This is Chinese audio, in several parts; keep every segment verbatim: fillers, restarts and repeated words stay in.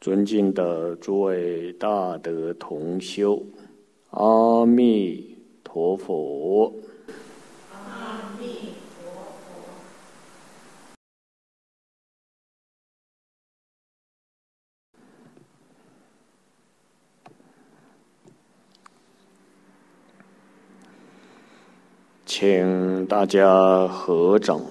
尊敬的诸位大德同修，阿弥陀佛。 阿弥陀佛。 请大家合掌，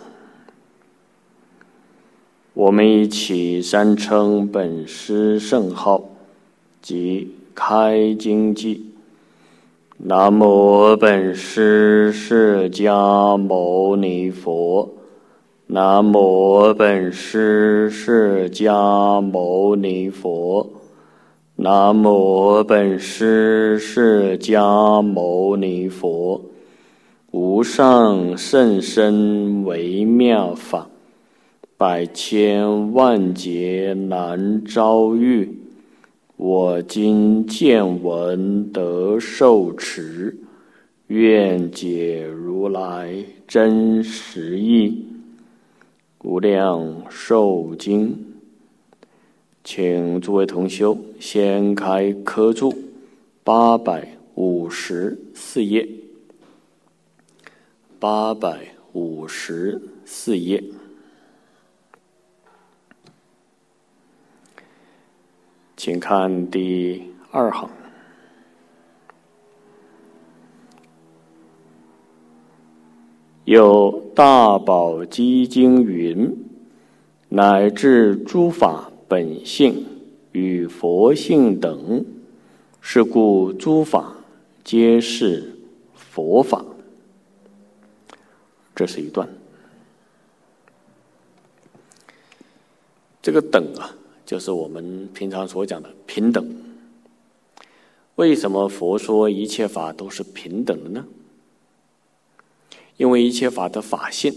我们一起三称本师圣号及开经偈。南无本师释迦牟尼佛，南无本师释迦牟尼佛，南无本师释迦牟尼佛。无上甚深微妙法，百千万劫难遭遇。我今见闻得受持，愿解如来真实义。无量寿经，请诸位同修掀开科注八百五十四页。八百五十四页，请看第二行。有大宝积经云：乃至诸法本性与佛性等，是故诸法皆是佛法。这是一段。这个等啊，就是我们平常所讲的平等。为什么佛说一切法都是平等的呢？因为一切法的法性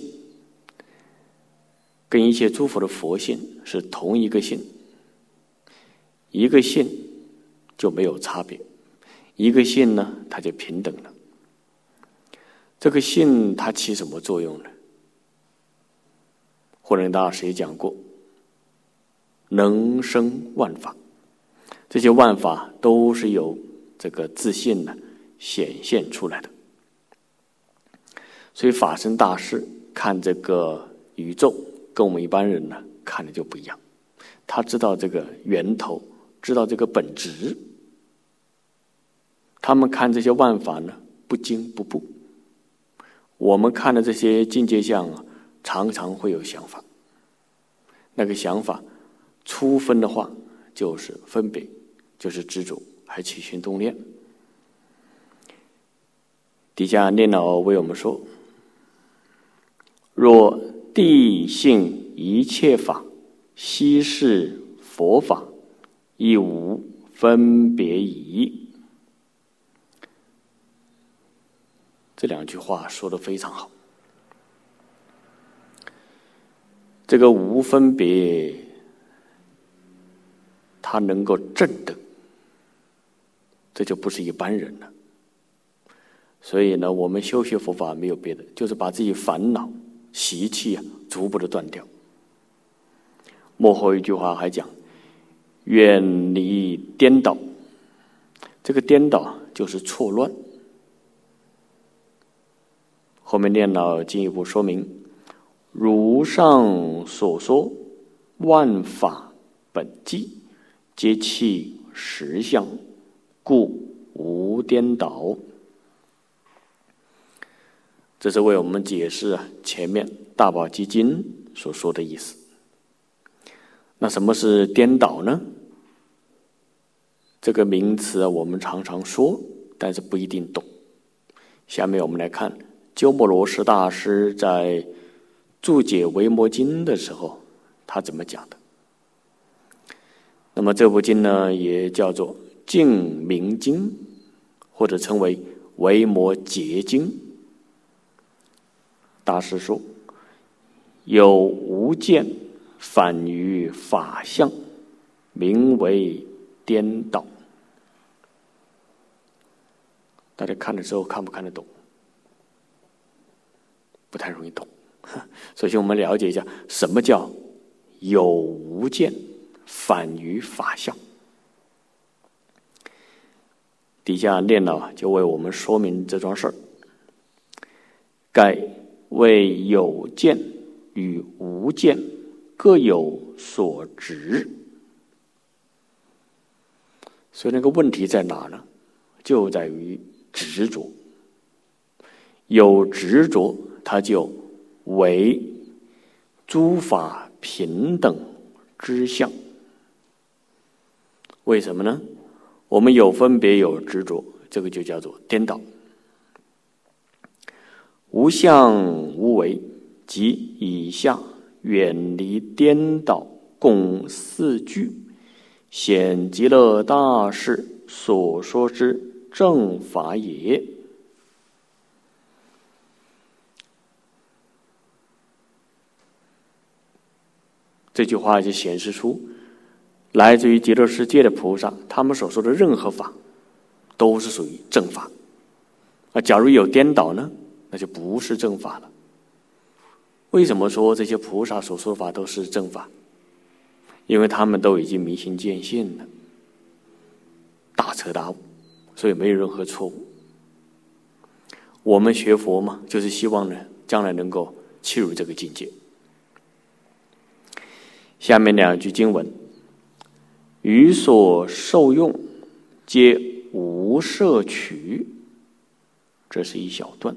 跟一切诸佛的佛性是同一个性，一个性就没有差别，一个性呢，它就平等了。这个性它起什么作用呢？慧能大师也讲过，能生万法，这些万法都是由这个自性呢显现出来的。所以法身大师看这个宇宙，跟我们一般人呢看的就不一样。他知道这个源头，知道这个本质。他们看这些万法呢，不惊不怖。我们看的这些境界相啊，常常会有想法。那个想法初分的话，就是分别，就是执着，还起心动念。底下念老为我们说：若谛性一切法，悉是佛法，亦无分别矣。这两句话说得非常好。这个无分别，它能够证得，这就不是一般人了。所以呢，我们修学佛法没有别的，就是把自己烦恼习气啊逐步的断掉。末后一句话还讲：远离颠倒。这个颠倒就是错乱。后面念老进一步说明：如上所说，万法本寂，皆契实相，故无颠倒。这是为我们解释前面大宝积经所说的意思。那什么是颠倒呢？这个名词我们常常说，但是不一定懂。下面我们来看鸠摩罗什大师在注解维摩经的时候，他怎么讲的？那么这部经呢，也叫做净明经，或者称为维摩诘经。大师说：有无见反于法相，名为颠倒。大家看的时候看不看得懂？不太容易懂。首先我们了解一下什么叫有无见反于法相。底下念了就为我们说明这桩事儿。盖为有见与无见各有所执。所以那个问题在哪呢？就在于执着。有执着，它就为诸法平等之相。为什么呢？我们有分别有执着，这个就叫做颠倒。无相无为，即以下远离颠倒，共四句，显极乐大士所说之正法也。这句话就显示出，来自于极乐世界的菩萨，他们所说的任何法都是属于正法。啊，假如有颠倒呢，那就不是正法了。为什么说这些菩萨所说的法都是正法？因为他们都已经明心见性了，大彻大悟，所以没有任何错误。我们学佛嘛，就是希望呢，将来能够契入这个境界。下面两句经文：于所受用，皆无摄取。这是一小段。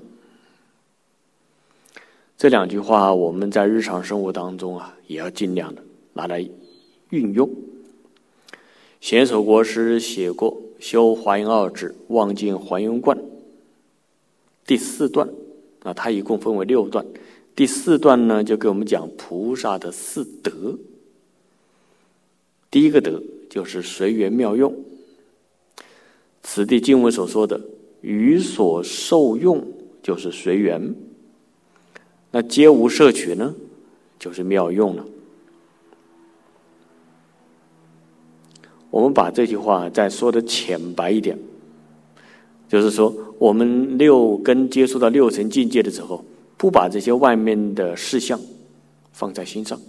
这两句话我们在日常生活当中啊，也要尽量的拿来运用。贤首国师写过《修华严二指望尽还原观》第四段啊，它一共分为六段。第四段呢，就给我们讲菩萨的四德。第一个德就是随缘妙用，此地经文所说的于所受用就是随缘，那皆无摄取呢，就是妙用了。我们把这句话再说的浅白一点，就是说我们六根接触到六层境界的时候，不把这些外面的事项放在心上，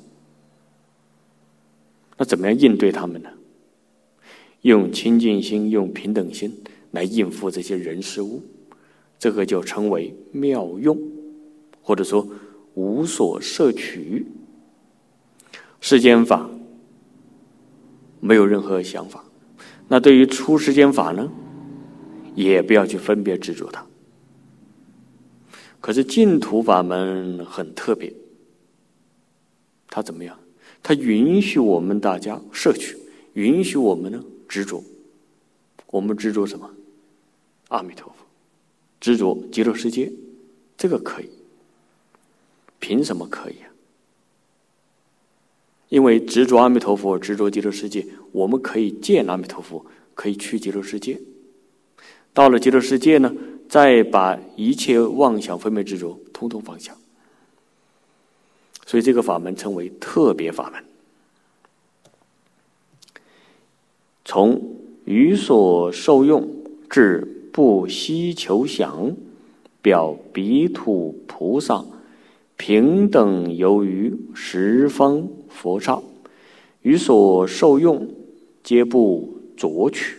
那怎么样应对他们呢？用清净心，用平等心来应付这些人事物，这个就称为妙用，或者说无所摄取。世间法没有任何想法，那对于出世间法呢，也不要去分别执着它。可是净土法门很特别，它怎么样？它允许我们大家摄取，允许我们呢执着。我们执着什么？阿弥陀佛，执着极乐世界，这个可以。凭什么可以啊？因为执着阿弥陀佛，执着极乐世界，我们可以见阿弥陀佛，可以去极乐世界。到了极乐世界呢，再把一切妄想分别执着统统放下。所以这个法门称为特别法门。从于所受用至不希求想，表彼土菩萨平等游于十方佛刹，于所受用皆不着取。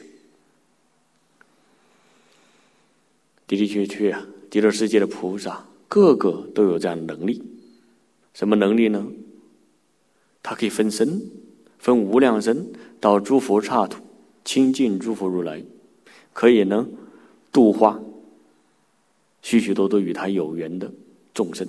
的的确确啊，极乐世界的菩萨个个都有这样的能力。什么能力呢？他可以分身，分无量身到诸佛刹土，亲近诸佛如来，可以呢度化许许多多与他有缘的众生。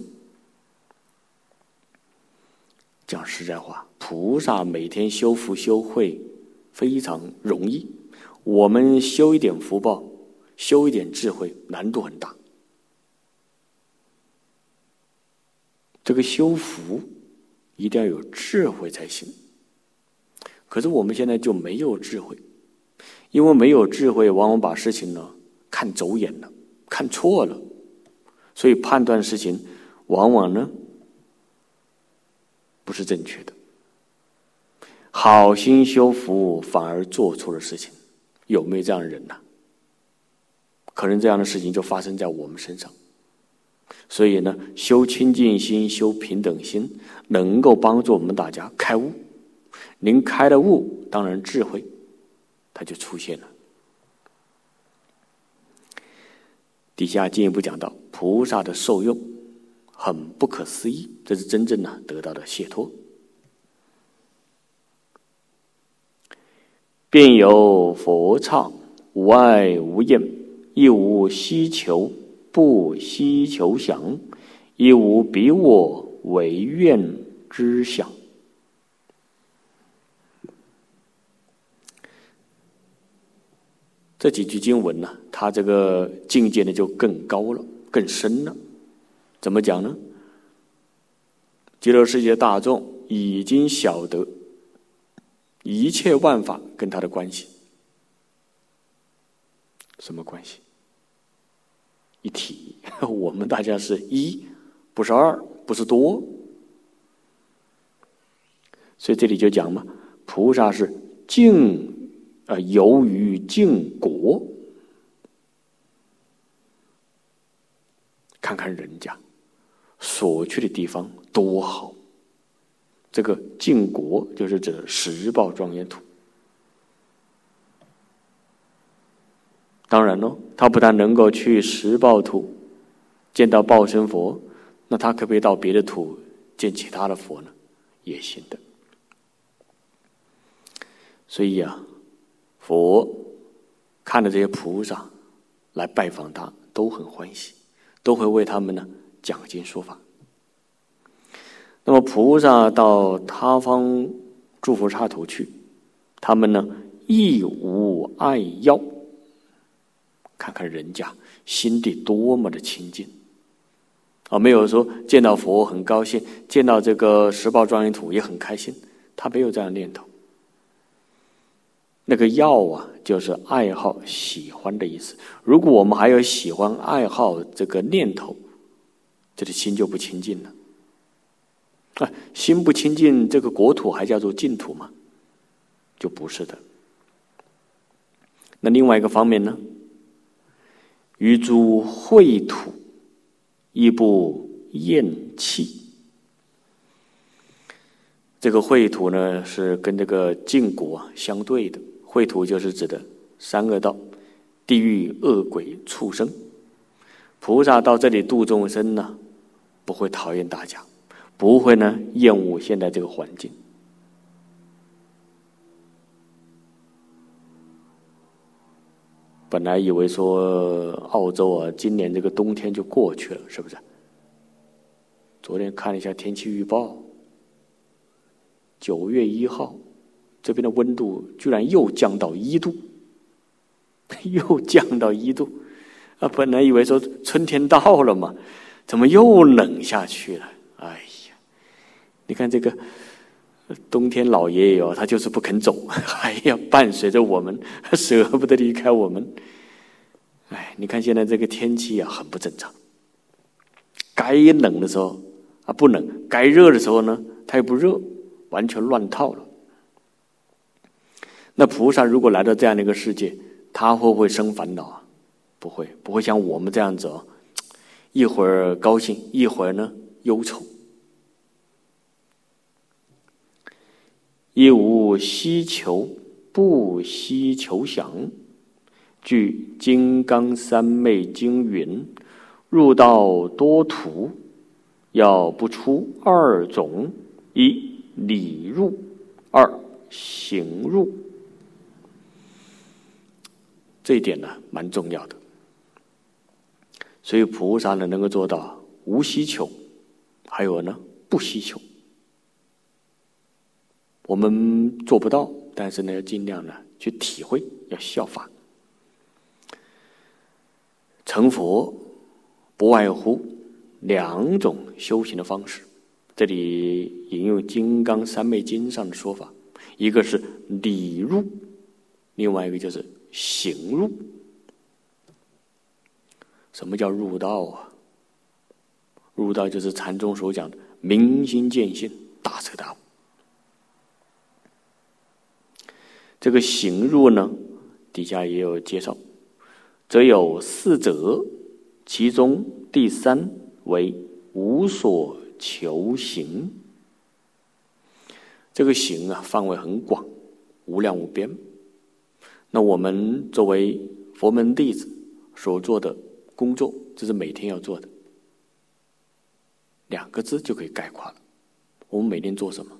讲实在话，菩萨每天修福修慧非常容易，我们修一点福报，修一点智慧，难度很大。这个修福一定要有智慧才行。可是我们现在就没有智慧，因为没有智慧，往往把事情呢看走眼了，看错了，所以判断事情往往呢不是正确的。好心修福反而做错了事情，有没有这样的人呢？可能这样的事情就发生在我们身上。所以呢，修清净心，修平等心，能够帮助我们大家开悟， 您开了悟，当然智慧它就出现了。底下进一步讲到，菩萨的受用很不可思议，这是真正呢得到的解脱。便有佛刹，无碍无厌，亦无希求，不希求想，亦无彼我为愿之想。这几句经文呢，它这个境界呢就更高了，更深了。怎么讲呢？极乐世界大众已经晓得一切万法跟他的关系。什么关系？一体。我们大家是一，不是二，不是多。所以这里就讲嘛，菩萨是净呃，由于净果。看看人家所去的地方多好，这个净国就是指十报庄严土。当然咯，他不但能够去十报土见到报身佛，那他可不可以到别的土见其他的佛呢？也行的。所以啊，佛看着这些菩萨来拜访他，都很欢喜，都会为他们呢讲经说法。那么菩萨到他方诸佛刹土去，他们呢亦无爱要。看看人家心地多么的清净啊！没有说见到佛很高兴，见到这个十报庄严土也很开心，他没有这样的念头。那个要啊，就是爱好、喜欢的意思。如果我们还有喜欢、爱好这个念头，这个心就不清净了。啊，心不清净，这个国土还叫做净土吗？就不是的。那另外一个方面呢，于诸秽土亦不厌弃。这个秽土呢，是跟这个净国相对的。秽土就是指的三恶道、地狱、恶鬼、畜生。菩萨到这里度众生呢，不会讨厌大家，不会呢厌恶现在这个环境。本来以为说澳洲啊，今年这个冬天就过去了，是不是？昨天看了一下天气预报，九月一号，这边的温度居然又降到一度，又降到一度啊！本来以为说春天到了嘛，怎么又冷下去了？哎呀，你看这个冬天老爷爷哦，他就是不肯走，还要伴随着我们，舍不得离开我们。哎，你看现在这个天气啊，很不正常。该冷的时候啊不冷，该热的时候呢，它又不热，完全乱套了。那菩萨如果来到这样的一个世界，他会不会生烦恼啊？不会，不会像我们这样子哦，一会儿高兴，一会儿呢忧愁。亦无希求，不希求想。据《金刚三昧经》云：入道多途，要不出二种：一理入，二行入。这一点呢，蛮重要的。所以菩萨呢，能够做到无希求，还有呢不希求。我们做不到，但是呢，要尽量呢去体会，要效法。成佛不外乎两种修行的方式，这里引用《金刚三昧经》上的说法，一个是理入，另外一个就是行入。什么叫入道啊？入道就是禅宗所讲的明心见性，大彻大悟。这个行入呢，底下也有介绍，则有四者，其中第三为无所求行。 这个行啊，范围很广，无量无边。那我们作为佛门弟子所做的工作，这是每天要做的，两个字就可以概括了。我们每天做什么？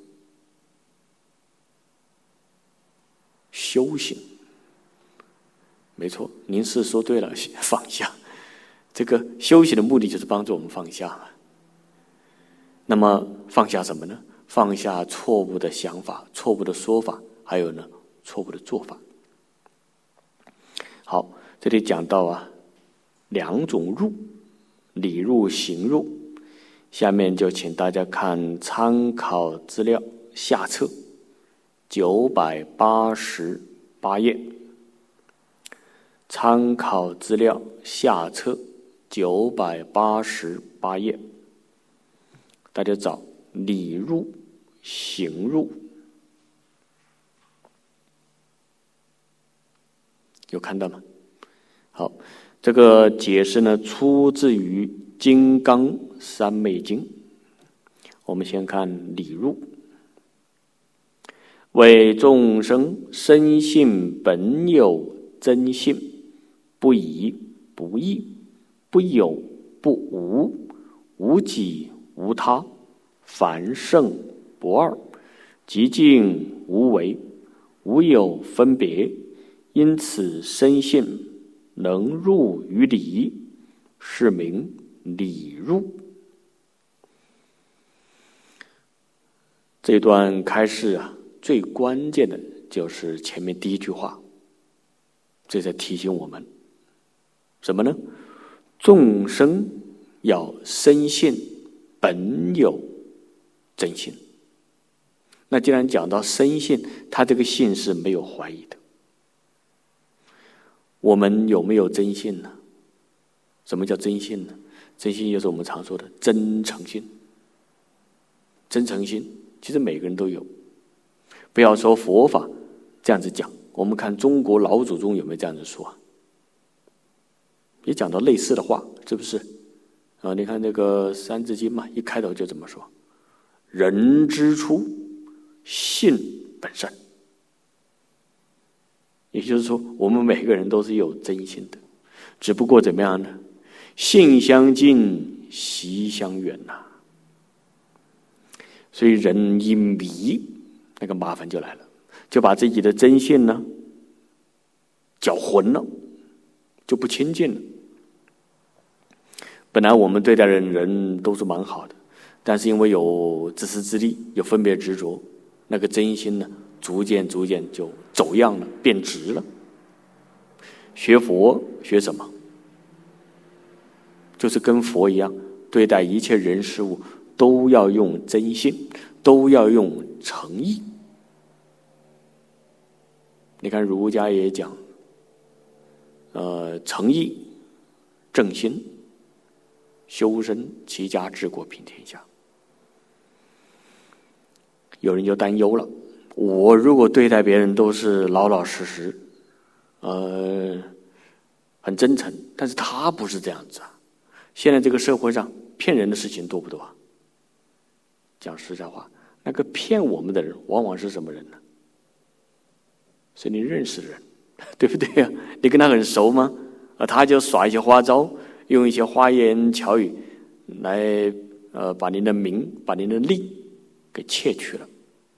修行。没错，您是说对了，放下。这个修行的目的就是帮助我们放下嘛。那么放下什么呢？放下错误的想法、错误的说法，还有呢，错误的做法。好，这里讲到啊，两种入，理入、行入。下面就请大家看参考资料下册九百八十八页。参考资料下册九百八十八页，大家找理入、行入，有看到吗？好，这个解释呢，出自于《金刚三昧经》。我们先看理入：为众生深信本有真性，不疑不异，不有不无，无己无他，凡圣不二，寂静无为，无有分别，因此深信能入于理，是名理入。这段开示啊，最关键的就是前面第一句话，这在提醒我们什么呢？众生要深信本有真心。那既然讲到深信，他这个信是没有怀疑的。我们有没有真信呢？什么叫真信呢？真心就是我们常说的真诚心。真诚心其实每个人都有，不要说佛法这样子讲，我们看中国老祖宗有没有这样子说啊？也讲到类似的话，是不是啊？你看这个《三字经》嘛，一开头就这么说：人之初，性本善。也就是说，我们每个人都是有真心的，只不过怎么样呢？性相近，习相远呐、啊。所以人一迷，那个麻烦就来了，就把自己的真性呢搅混了，就不亲近了。本来我们对待人人都是蛮好的，但是因为有自私自利，有分别执着，那个真心呢逐渐逐渐就走样了，变直了。学佛学什么？就是跟佛一样，对待一切人事物都要用真心，都要用诚意。你看儒家也讲，呃，诚意正心，修身齐家治国平天下。有人就担忧了，我如果对待别人都是老老实实，呃，很真诚，但是他不是这样子啊。现在这个社会上骗人的事情多不多啊？讲实在话，那个骗我们的人往往是什么人呢？是你认识的人，对不对啊？你跟他很熟吗？啊，他就耍一些花招，用一些花言巧语来呃把您的名、把您的利给窃取了。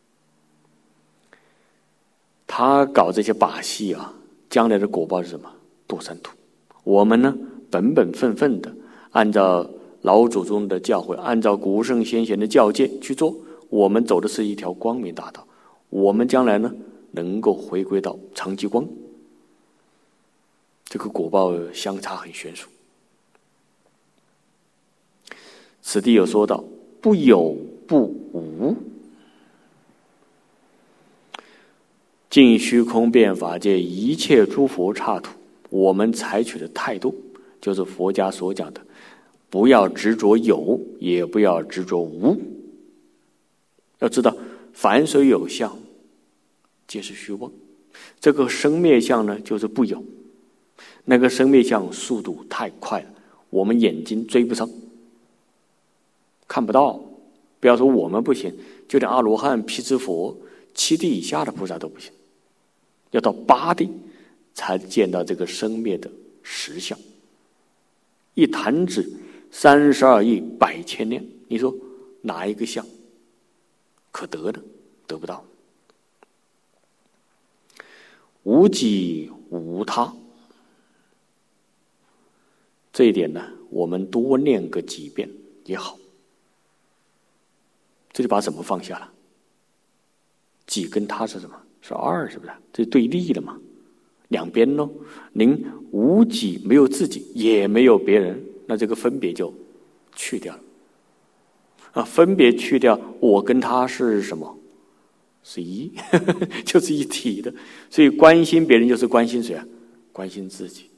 他搞这些把戏啊，将来的果报是什么？堕三途。我们呢，本本分分的按照老祖宗的教诲，按照古圣先贤的教诫去做，我们走的是一条光明大道。我们将来呢，能够回归到常寂光，这个果报相差很悬殊。此地有说到，不有不无，尽虚空遍法界一切诸佛刹土，我们采取的态度就是佛家所讲的，不要执着有，也不要执着无。要知道，凡所有相，皆是虚妄。这个生灭相呢，就是不有。那个生灭相速度太快了，我们眼睛追不上，看不到。不要说我们不行， 就连阿罗汉、辟支佛、七地以下的菩萨都不行，要到八地才见到这个生灭的实相。一弹指三十二亿百千年，你说哪一个相可得呢？得不到。无己无他，这一点呢，我们多念个几遍也好。这就把什么放下了？己跟他是什么？是二，是不是？这对立了嘛？两边咯，您无己，没有自己，也没有别人，那这个分别就去掉了。啊，分别去掉，我跟他是什么？是一，就是一体的。所以关心别人就是关心谁啊？关心自己。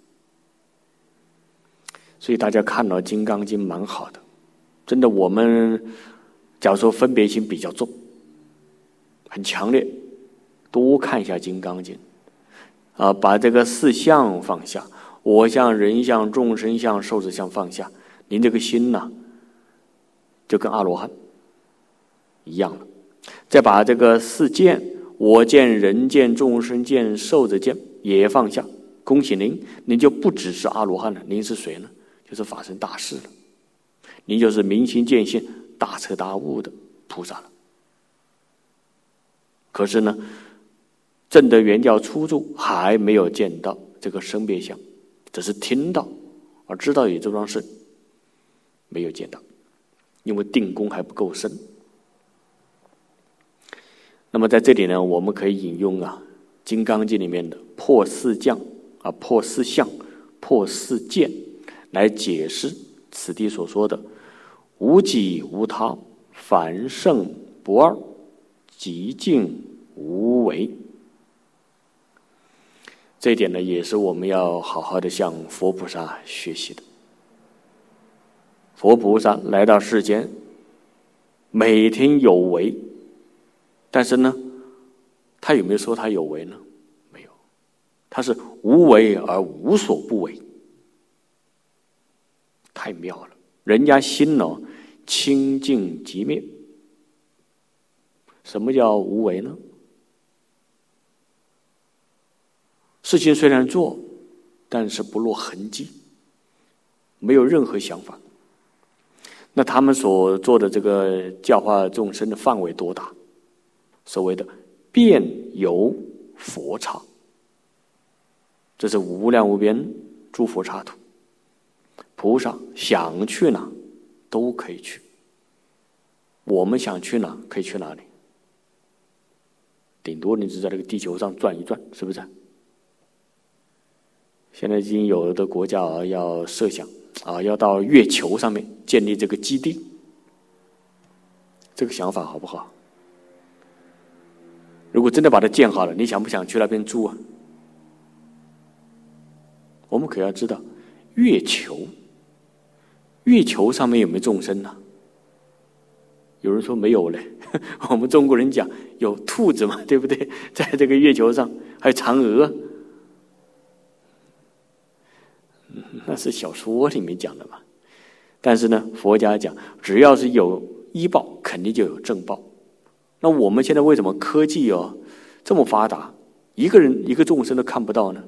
所以大家看到《金刚经》蛮好的，真的，我们假如说分别心比较重，很强烈，多看一下《金刚经》啊，把这个四相放下，我相、人相、众生相、寿者相放下，您这个心呢，就跟阿罗汉一样了。再把这个四见，我见、人见、众生见、寿者见也放下，恭喜您，您就不只是阿罗汉了，您是谁呢？就是法身大士了，您就是明心见性、大彻大悟的菩萨了。可是呢，证得圆教初住，还没有见到这个生灭相，只是听到而知道有这桩事，没有见到，因为定功还不够深。那么在这里呢，我们可以引用啊《金刚经》里面的破四将啊、破四相、破四见来解释此地所说的无己无他，凡圣不二，极静无为。这一点呢，也是我们要好好的向佛菩萨学习的。佛菩萨来到世间，每天有为，但是呢，他有没有说他有为呢？没有，他是无为而无所不为，太妙了。人家心呢，清净即灭。什么叫无为呢？事情虽然做，但是不落痕迹，没有任何想法。那他们所做的这个教化众生的范围多大？所谓的遍游佛刹，这是无量无边诸佛刹土，菩萨想去哪都可以去。我们想去哪可以去哪里？顶多你只在这个地球上转一转，是不是？现在已经有的国家啊要设想啊，要到月球上面建立这个基地，这个想法好不好？如果真的把它建好了，你想不想去那边住啊？我们可要知道，月球，月球上面有没有众生呢？有人说没有嘞，我们中国人讲有兔子嘛，对不对？在这个月球上还有嫦娥，那是小说里面讲的嘛。但是呢，佛家讲，只要是有医报，肯定就有正报。那我们现在为什么科技哦这么发达，一个人一个众生都看不到呢？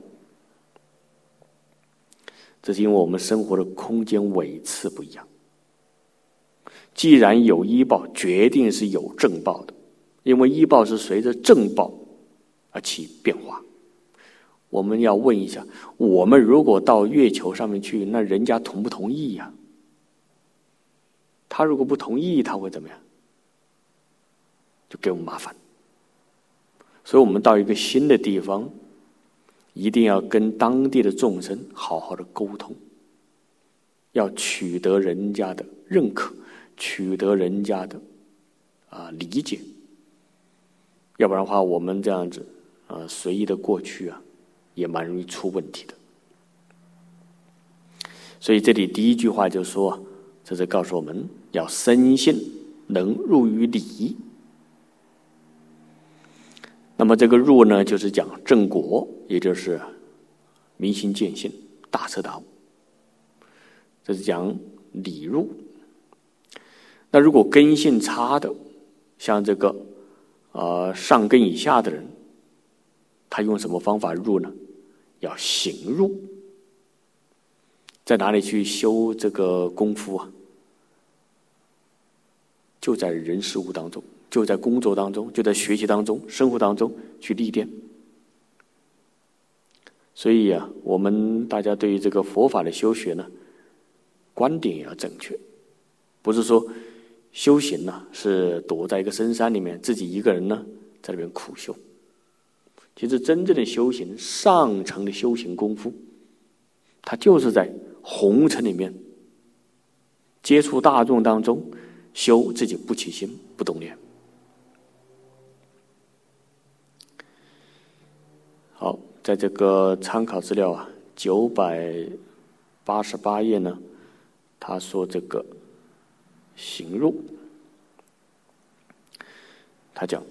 这是因为我们生活的空间纬次不一样。既然有医报，决定是有正报的，因为医报是随着正报而起变化。我们要问一下，我们如果到月球上面去，那人家同不同意呀？他如果不同意，他会怎么样？就给我们麻烦。所以我们到一个新的地方，一定要跟当地的众生好好的沟通，要取得人家的认可，取得人家的啊理解，要不然的话，我们这样子啊随意的过去啊，也蛮容易出问题的。所以这里第一句话就说，这是告诉我们要深信能入于理。那么这个入呢，就是讲正果，也就是明心见性、大彻大悟，这是讲理入。那如果根性差的， 像这个呃上根以下的人，他用什么方法入呢？要行入。在哪里去修这个功夫啊？就在人事物当中，就在工作当中，就在学习当中，生活当中去历练。所以啊，我们大家对于这个佛法的修学呢，观点也要正确，不是说修行呢是躲在一个深山里面，自己一个人呢在那边苦修。其实真正的修行，上乘的修行功夫，它就是在红尘里面接触大众当中修自己不起心不动念。好，在这个参考资料啊九百八十八页呢，他说这个行入，他讲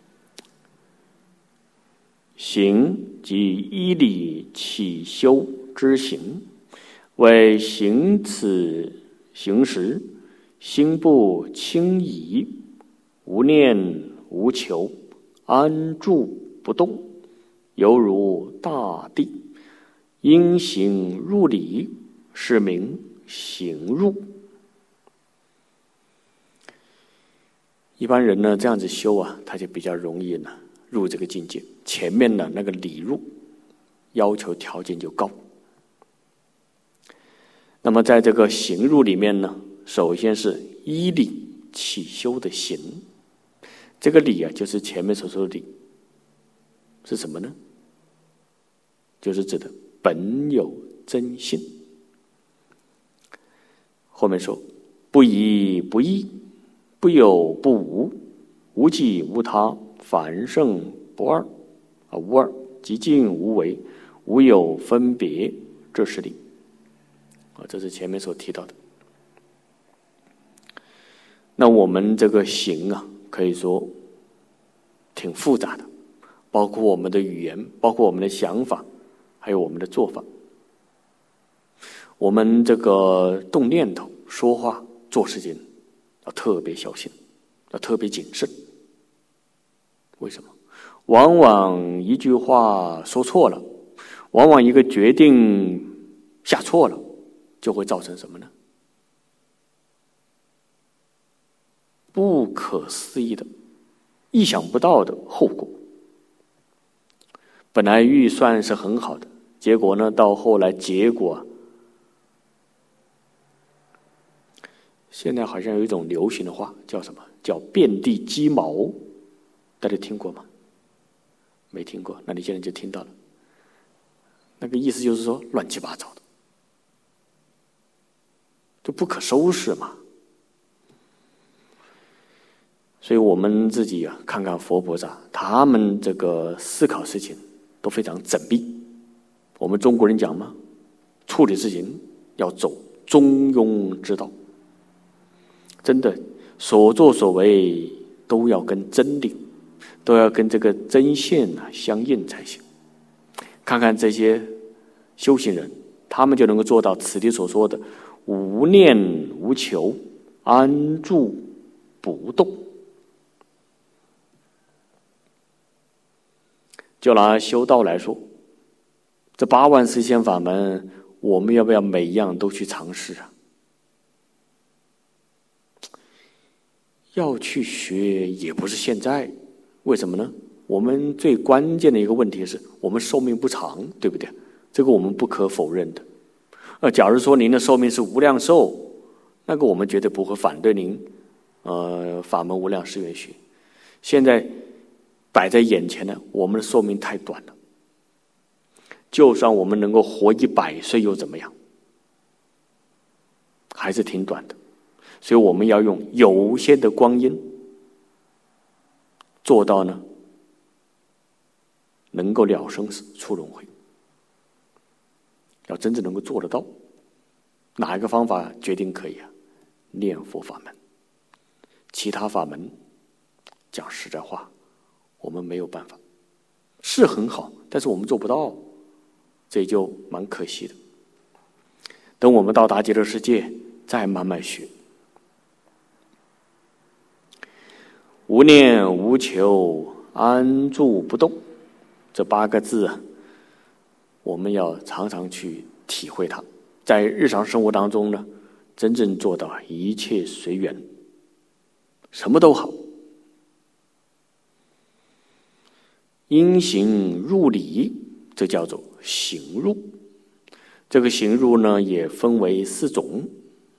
行即依理起修之行，为行此行时，心不轻移，无念无求，安住不动，犹如大地。因行入理，是名行入。一般人呢这样子修啊，他就比较容易呢入这个境界。前面的那个理入要求条件就高。那么在这个行入里面呢，首先是依理起修的行。这个理啊，就是前面所说的理，是什么呢？就是指的本有真性。后面说不疑不异，不有不无，无己无他，凡圣不二啊，无二，极静无为，无有分别，这是理啊，这是前面所提到的。那我们这个行啊，可以说挺复杂的，包括我们的语言，包括我们的想法，还有我们的做法。我们这个动念头、说话、做事情要特别小心，要特别谨慎。为什么？往往一句话说错了，往往一个决定下错了，就会造成什么呢？不可思议的、意想不到的后果。本来预算是很好的，结果呢，到后来结果，现在好像有一种流行的话叫什么？叫遍地鸡毛，大家听过吗？没听过，那你现在就听到了。那个意思就是说乱七八糟的，就不可收拾嘛。所以我们自己啊，看看佛菩萨，他们这个思考事情都非常缜密。我们中国人讲嘛，处理事情要走中庸之道。真的，所作所为都要跟真理，都要跟这个真线啊相应才行。看看这些修行人，他们就能够做到此地所说的无念无求，安住不动。就拿修道来说，这八万四千法门，我们要不要每一样都去尝试啊？要去学也不是现在，为什么呢？我们最关键的一个问题是我们寿命不长，对不对？这个我们不可否认的。呃，假如说您的寿命是无量寿，那个我们绝对不会反对您，呃，法门无量誓愿学。现在摆在眼前的，我们的寿命太短了。就算我们能够活一百岁又怎么样？还是挺短的。所以我们要用有限的光阴做到呢，能够了生死出轮回。要真正能够做得到，哪一个方法决定可以啊？念佛法门。其他法门讲实在话，我们没有办法，是很好，但是我们做不到，这就蛮可惜的。等我们到达极乐世界，再慢慢学。 无念无求，安住不动，这八个字啊，我们要常常去体会它，在日常生活当中呢，真正做到一切随缘，什么都好。因行入理，这叫做行入。这个行入呢，也分为四种。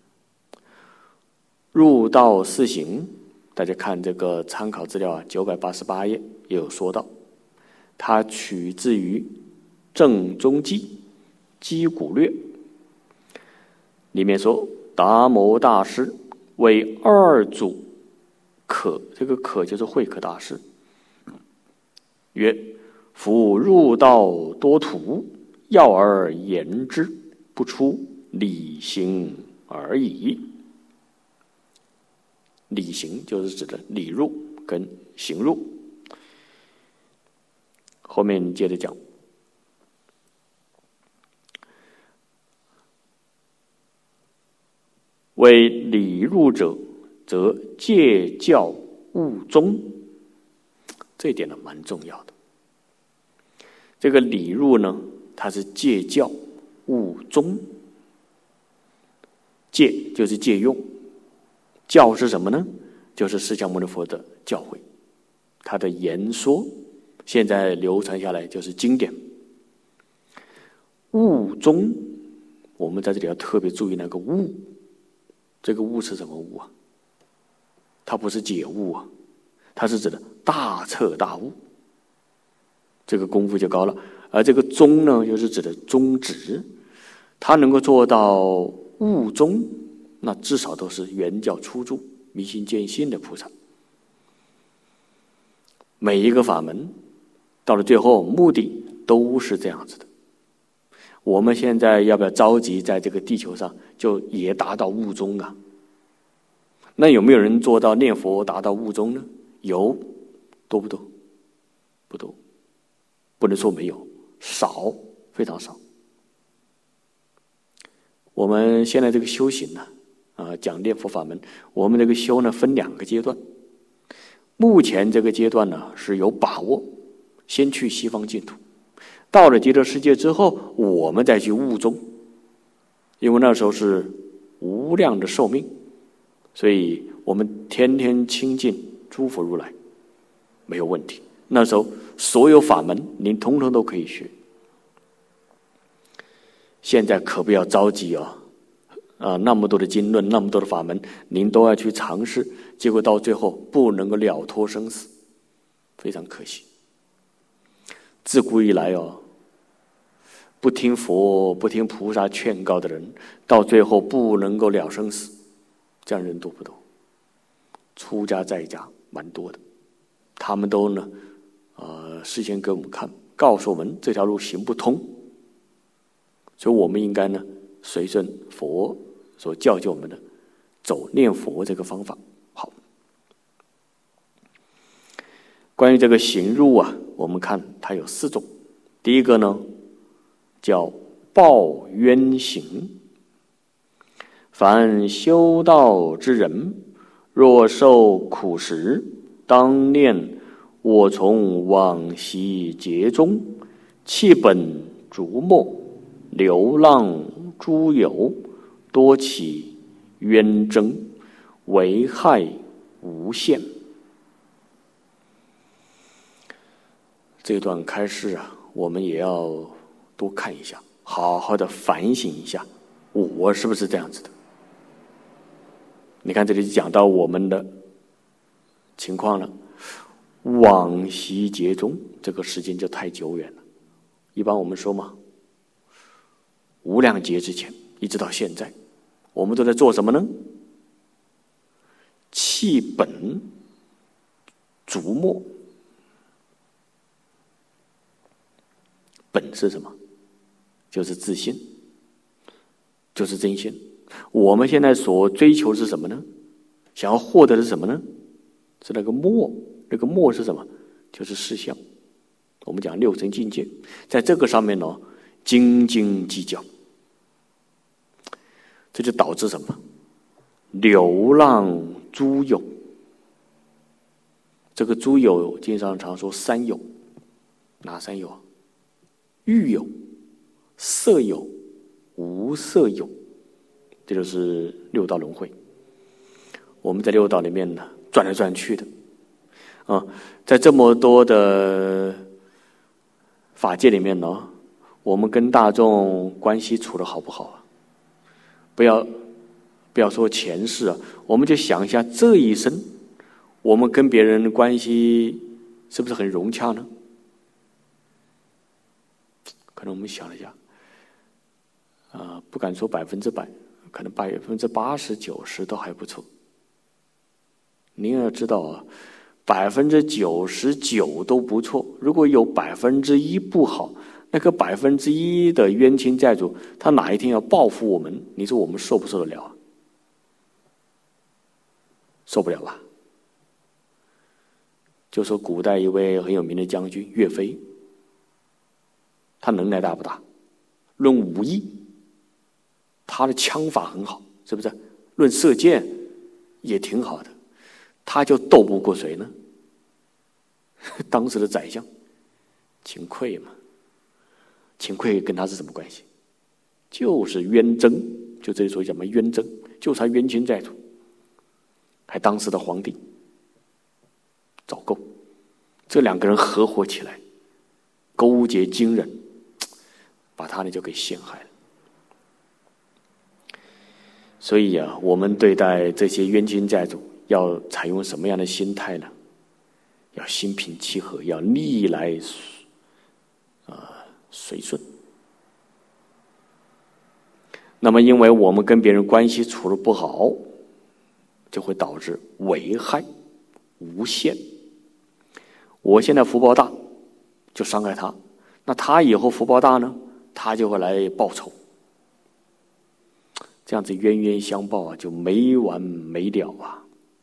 入道四行，大家看这个参考资料啊，九百八十八页也有说到，它取自于《正宗记》击鼓略，里面说达摩大师为二祖可，这个可就是慧可大师，曰：夫入道多途，要而言之，不出理行而已。理行就是指的理入跟行入。后面接着讲，为理入者，则戒教务宗，这一点呢蛮重要的。这个理入呢，它是戒教务宗，戒就是戒用，教是什么呢？就是释迦牟尼佛的教诲，他的言说现在流传下来就是经典。务宗，我们在这里要特别注意那个务，这个务是什么务啊？它不是解悟啊，它是指的大彻大悟，这个功夫就高了。而这个宗呢，又是指的宗旨，他能够做到悟宗，那至少都是原教初住、明心见性的菩萨。每一个法门到了最后，目的都是这样子的。我们现在要不要着急在这个地球上就也达到悟宗啊？那有没有人做到念佛达到悟宗呢？有，多不多？不多，不能说没有，少，非常少。我们现在这个修行呢，啊，讲念佛法门，我们这个修呢分两个阶段。目前这个阶段呢是有把握，先去西方净土，到了极乐世界之后，我们再去悟宗，因为那时候是无量的寿命，所以我们天天亲近诸佛如来，没有问题。那时候所有法门您通通都可以学。现在可不要着急啊！啊，那么多的经论，那么多的法门，您都要去尝试，结果到最后不能够了脱生死，非常可惜。自古以来哦，不听佛、不听菩萨劝告的人，到最后不能够了生死，这样人多不多？出家在家蛮多的，他们都呢，呃，事先给我们看，告诉我们这条路行不通，所以我们应该呢，随顺佛所教教我们的，走念佛这个方法。好，关于这个行入啊，我们看它有四种。第一个呢，叫报冤行。凡修道之人，若受苦时，当念我从往昔劫中，弃本逐末，流浪诸有，多起冤争，危害无限。这段开示啊，我们也要多看一下，好好的反省一下，我是不是这样子的？你看这里讲到我们的情况了，往昔劫中，这个时间就太久远了。一般我们说嘛，无量劫之前一直到现在，我们都在做什么呢？弃本逐末。本是什么？就是自信，就是真心。我们现在所追求是什么呢？想要获得的是什么呢？是那个末。那个末是什么？就是事相。我们讲六层境界，在这个上面呢，斤斤计较，这就导致什么？流浪诸有。 这个诸有经上常说三有，哪三有啊？欲有、色有、无色有，这就是六道轮回。我们在六道里面呢转来转去的啊，在这么多的法界里面呢，我们跟大众关系处得好不好啊？不要不要说前世啊，我们就想一下这一生，我们跟别人的关系是不是很融洽呢？可能我们想了一下，啊、呃，不敢说百分之百，可能百分之八十九十都还不错。您要知道啊，百分之九十九都不错，如果有百分之一不好，那个百分之一的冤亲债主，他哪一天要报复我们，你说我们受不受得了啊？受不了吧？就说古代一位很有名的将军岳飞，他能耐大不大？论武艺，他的枪法很好，是不是？论射箭也挺好的，他就斗不过谁呢？当时的宰相秦桧嘛。秦桧跟他是什么关系？就是冤憎，就这里说什么冤憎，就是他冤亲债主，还当时的皇帝赵构，这两个人合伙起来，勾结金人，把他呢就给陷害了。所以啊，我们对待这些冤亲债主，要采用什么样的心态呢？要心平气和，要逆来呃随顺。那么因为我们跟别人关系处得不好，就会导致危害无限。我现在福报大，就伤害他，那他以后福报大呢，他就会来报仇，这样子冤冤相报啊，就没完没了啊。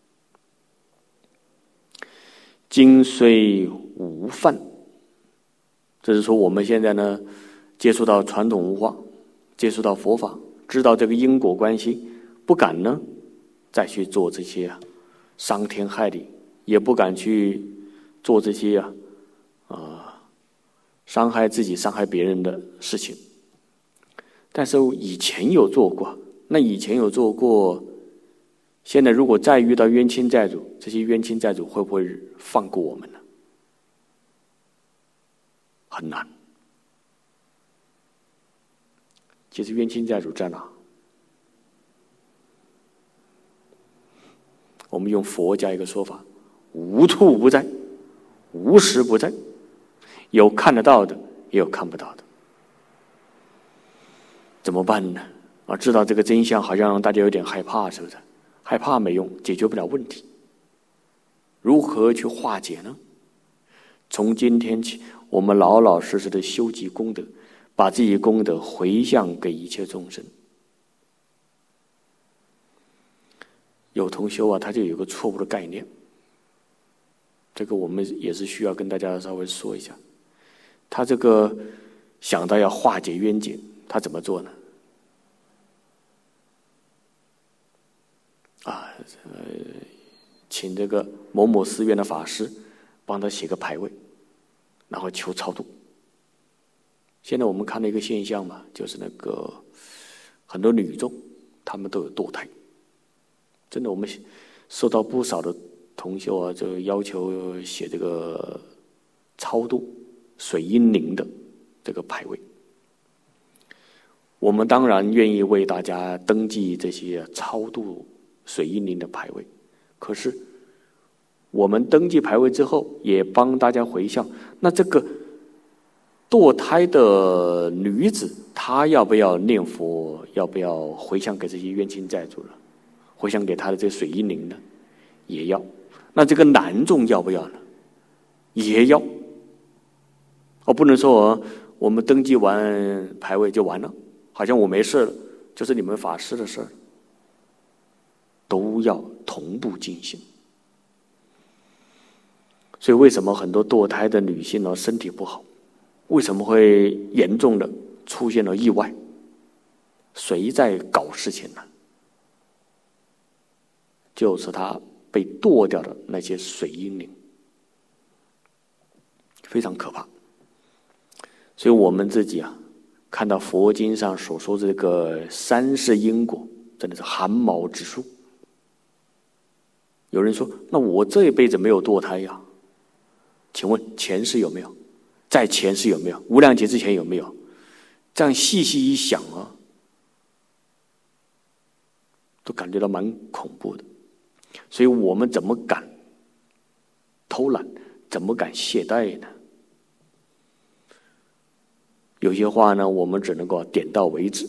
今虽无犯，这是说我们现在呢接触到传统文化，接触到佛法，知道这个因果关系，不敢呢再去做这些啊伤天害理，也不敢去做这些啊呃伤害自己伤害别人的事情。但是以前有做过，那以前有做过，现在如果再遇到冤亲债主，这些冤亲债主会不会放过我们呢？很难。其实冤亲债主在哪？我们用佛家一个说法，无处不在，无时不在，有看得到的，也有看不到的。怎么办呢？啊，知道这个真相，好像让大家有点害怕，是不是？害怕没用，解决不了问题。如何去化解呢？从今天起，我们老老实实的修集功德，把自己功德回向给一切众生。有同修啊，他就有个错误的概念，这个我们也是需要跟大家稍微说一下。他这个想到要化解冤结，他怎么做呢？啊，呃，请这个某某寺院的法师帮他写个牌位，然后求超度。现在我们看到一个现象嘛，就是那个很多女众，她们都有堕胎。真的，我们收到不少的同修啊，就要求写这个超度水阴灵的这个牌位。我们当然愿意为大家登记这些超度水阴灵的牌位，可是我们登记牌位之后，也帮大家回向。那这个堕胎的女子，她要不要念佛？要不要回向给这些冤亲债主呢？回向给她的这水阴灵呢？也要。那这个男众要不要呢？也要。我不能说、哦、我们登记完牌位就完了，好像我没事了，就是你们法师的事儿。都要同步进行。所以为什么很多堕胎的女性呢身体不好？为什么会严重的出现了意外？谁在搞事情呢？就是他被堕掉的那些水阴灵， 非常可怕。所以我们自己啊，看到佛经上所说的这个三世因果，真的是寒毛直竖。有人说，那我这一辈子没有堕胎呀？请问前世有没有？在前世有没有？无量劫之前有没有？这样细细一想啊，都感觉到蛮恐怖的。所以我们怎么敢偷懒？怎么敢懈怠呢？有些话呢，我们只能够点到为止。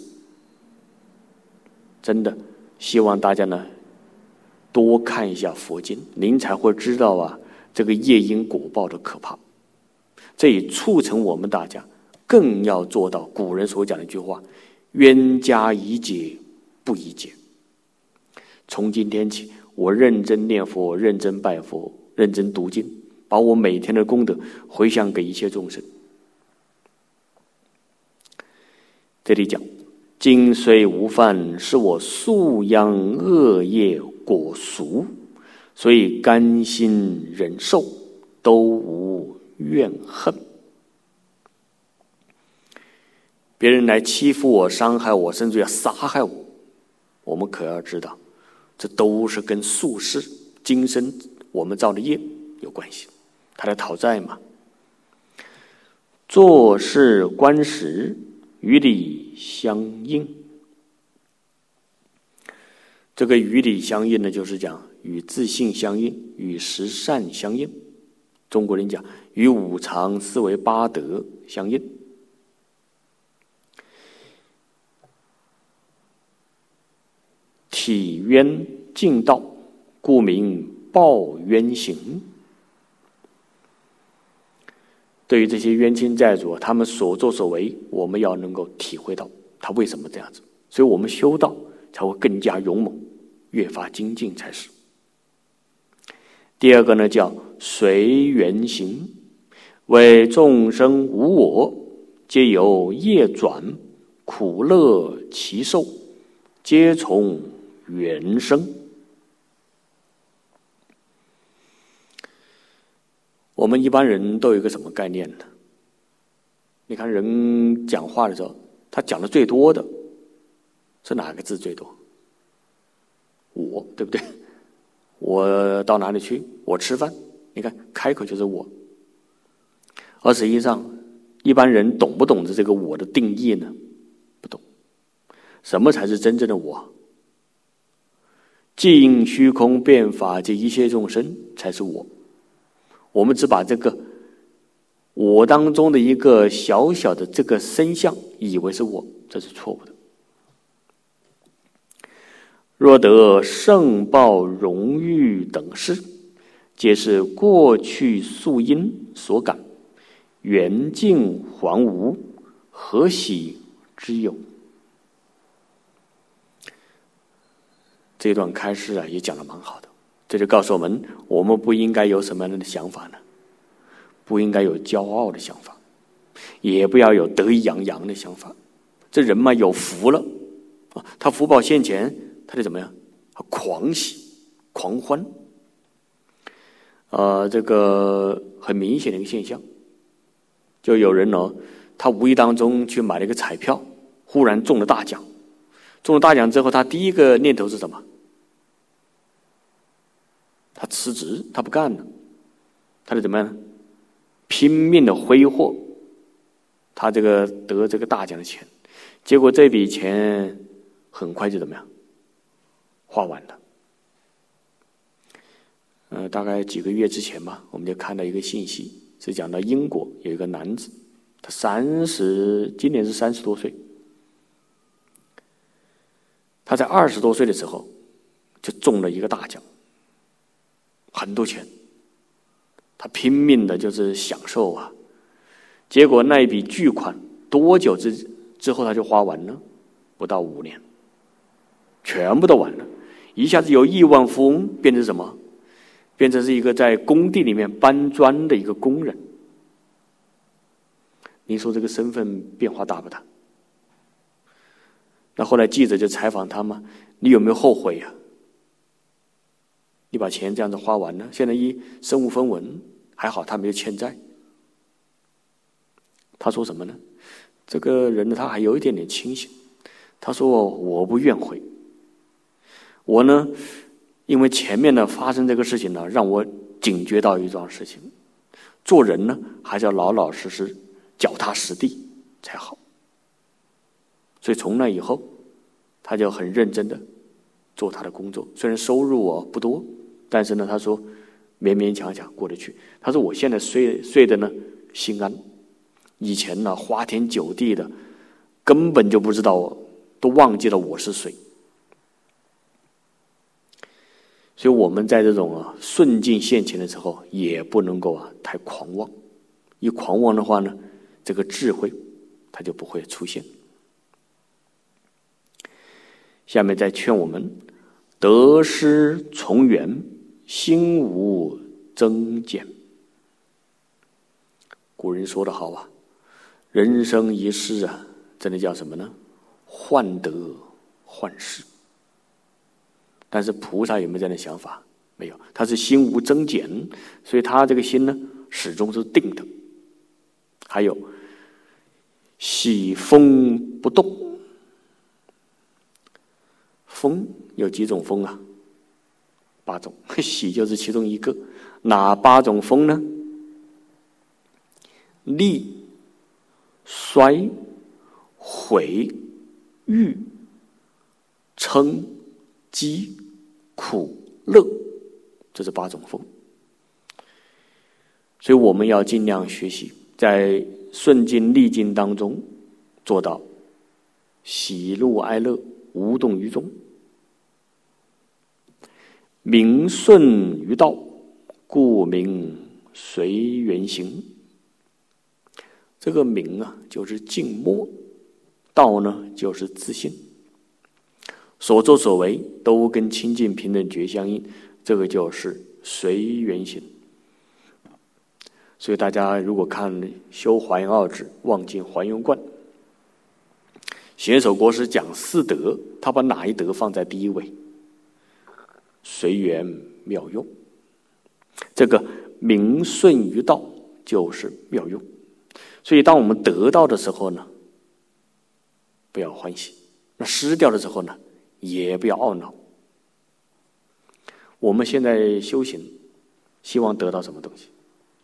真的，希望大家呢多看一下佛经，您才会知道啊，这个业因果报的可怕。这也促成我们大家更要做到古人所讲的一句话：冤家宜解不宜结。从今天起，我认真念佛，认真拜佛，认真读经，把我每天的功德回向给一切众生。这里讲，今虽无犯，是我素养恶业果熟，所以甘心忍受，都无怨恨。别人来欺负我、伤害我，甚至要杀害我，我们可要知道，这都是跟宿世今生我们造的业有关系，他来讨债嘛。做事观时，与理相应。这个与理相应呢，就是讲与自信相应，与十善相应。中国人讲与五常思维八德相应。体冤尽道，故名报冤行。对于这些冤亲债主，他们所作所为，我们要能够体会到他为什么这样子，所以我们修道才会更加勇猛，越发精进才是。第二个呢，叫随缘行，为众生无我，皆由业转，苦乐其受，皆从缘生。我们一般人都有一个什么概念呢？你看人讲话的时候，他讲的最多的是哪个字最多？我，对不对？我到哪里去？我吃饭，你看开口就是我。而实际上，一般人懂不懂得这个我的定义呢？不懂。什么才是真正的我？寂应虚空遍法界一切众生才是我。我们只把这个我当中的一个小小的这个身相以为是我，这是错误的。若得圣报荣誉等事，皆是过去宿因所感，缘尽还无，何喜之有？这段开示啊，也讲得蛮好的。这就告诉我们，我们不应该有什么样的想法呢？不应该有骄傲的想法，也不要有得意洋洋的想法。这人嘛，有福了啊，他福报现前，他得怎么样？他狂喜、狂欢。呃，这个很明显的一个现象，就有人呢，他无意当中去买了一个彩票，忽然中了大奖。中了大奖之后，他第一个念头是什么？他辞职，他不干了，他得怎么样呢？拼命的挥霍他这个得这个大奖的钱，结果这笔钱很快就怎么样？花完了。呃，大概几个月之前吧，我们就看到一个信息，是讲到英国有一个男子，他三十，今年是三十多岁，他在二十多岁的时候就中了一个大奖。很多钱，他拼命的就是享受啊，结果那一笔巨款多久之之后他就花完了？不到五年，全部都完了，一下子由亿万富翁变成什么？变成是一个在工地里面搬砖的一个工人。你说这个身份变化大不大？那后来记者就采访他嘛，你有没有后悔呀、啊？你把钱这样子花完了，现在一身无分文，还好他没有欠债。 他说什么呢？这个人呢，他还有一点点清醒。他说：“我不怨悔，我呢，因为前面呢发生这个事情呢，让我警觉到一桩事情，做人呢还是要老老实实、脚踏实地才好。所以从那以后，他就很认真的做他的工作。虽然收入哦不多，但是呢，他说勉勉强强过得去。他说我现在睡睡的呢心安，以前呢花天酒地的，根本就不知道，都忘记了我是谁。”所以我们在这种啊顺境现前的时候，也不能够啊太狂妄。一狂妄的话呢，这个智慧它就不会出现。下面再劝我们得失从缘，心无增减。古人说得好啊，人生一世啊，真的叫什么呢？患得患失。但是菩萨有没有这样的想法？没有，他是心无增减，所以他这个心呢始终是定的。还有喜风不动。风有几种风啊？八种，喜就是其中一个。哪八种风呢？利、衰、毁、欲、嗔、饥、苦、乐，这是八种风。所以我们要尽量学习，在顺境逆境当中做到喜怒哀乐无动于衷，名顺于道，故名随缘行。这个名啊，就是静默；道呢，就是自信。所作所为都跟清净平等觉相应，这个就是随缘行。所以大家如果看修华严二指望尽还原观，显首国师讲四德，他把哪一德放在第一位？随缘妙用。这个名顺于道就是妙用。所以当我们得到的时候呢，不要欢喜；那失掉的时候呢，也不要懊恼。我们现在修行，希望得到什么东西？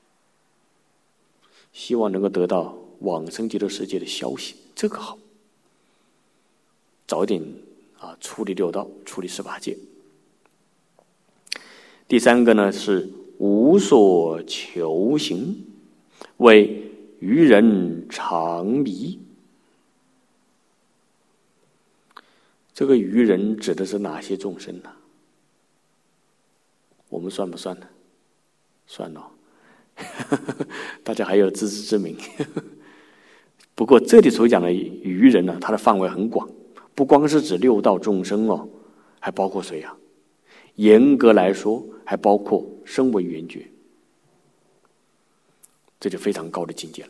希望能够得到往生极乐世界的消息，这个好。早一点啊，处理六道，处理十八界。第三个呢是无所求行，为愚人常迷。这个愚人指的是哪些众生呢？我们算不算呢？算了，大家还有自知之明。不过这里所讲的愚人呢，它的范围很广，不光是指六道众生哦，还包括谁啊？严格来说，还包括声闻缘觉，这就非常高的境界了。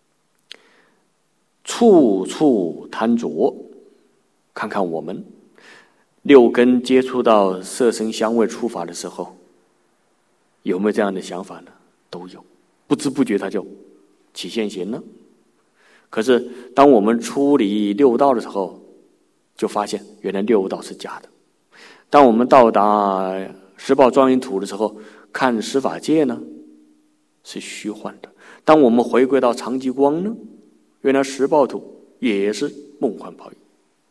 处处贪着，看看我们六根接触到色声香味触法的时候，有没有这样的想法呢？都有，不知不觉它就起现行了。可是当我们出离六道的时候，就发现原来六道是假的。当我们到达十宝庄严土的时候，看十法界呢是虚幻的。当我们回归到常寂光呢，原来十宝土也是梦幻泡影。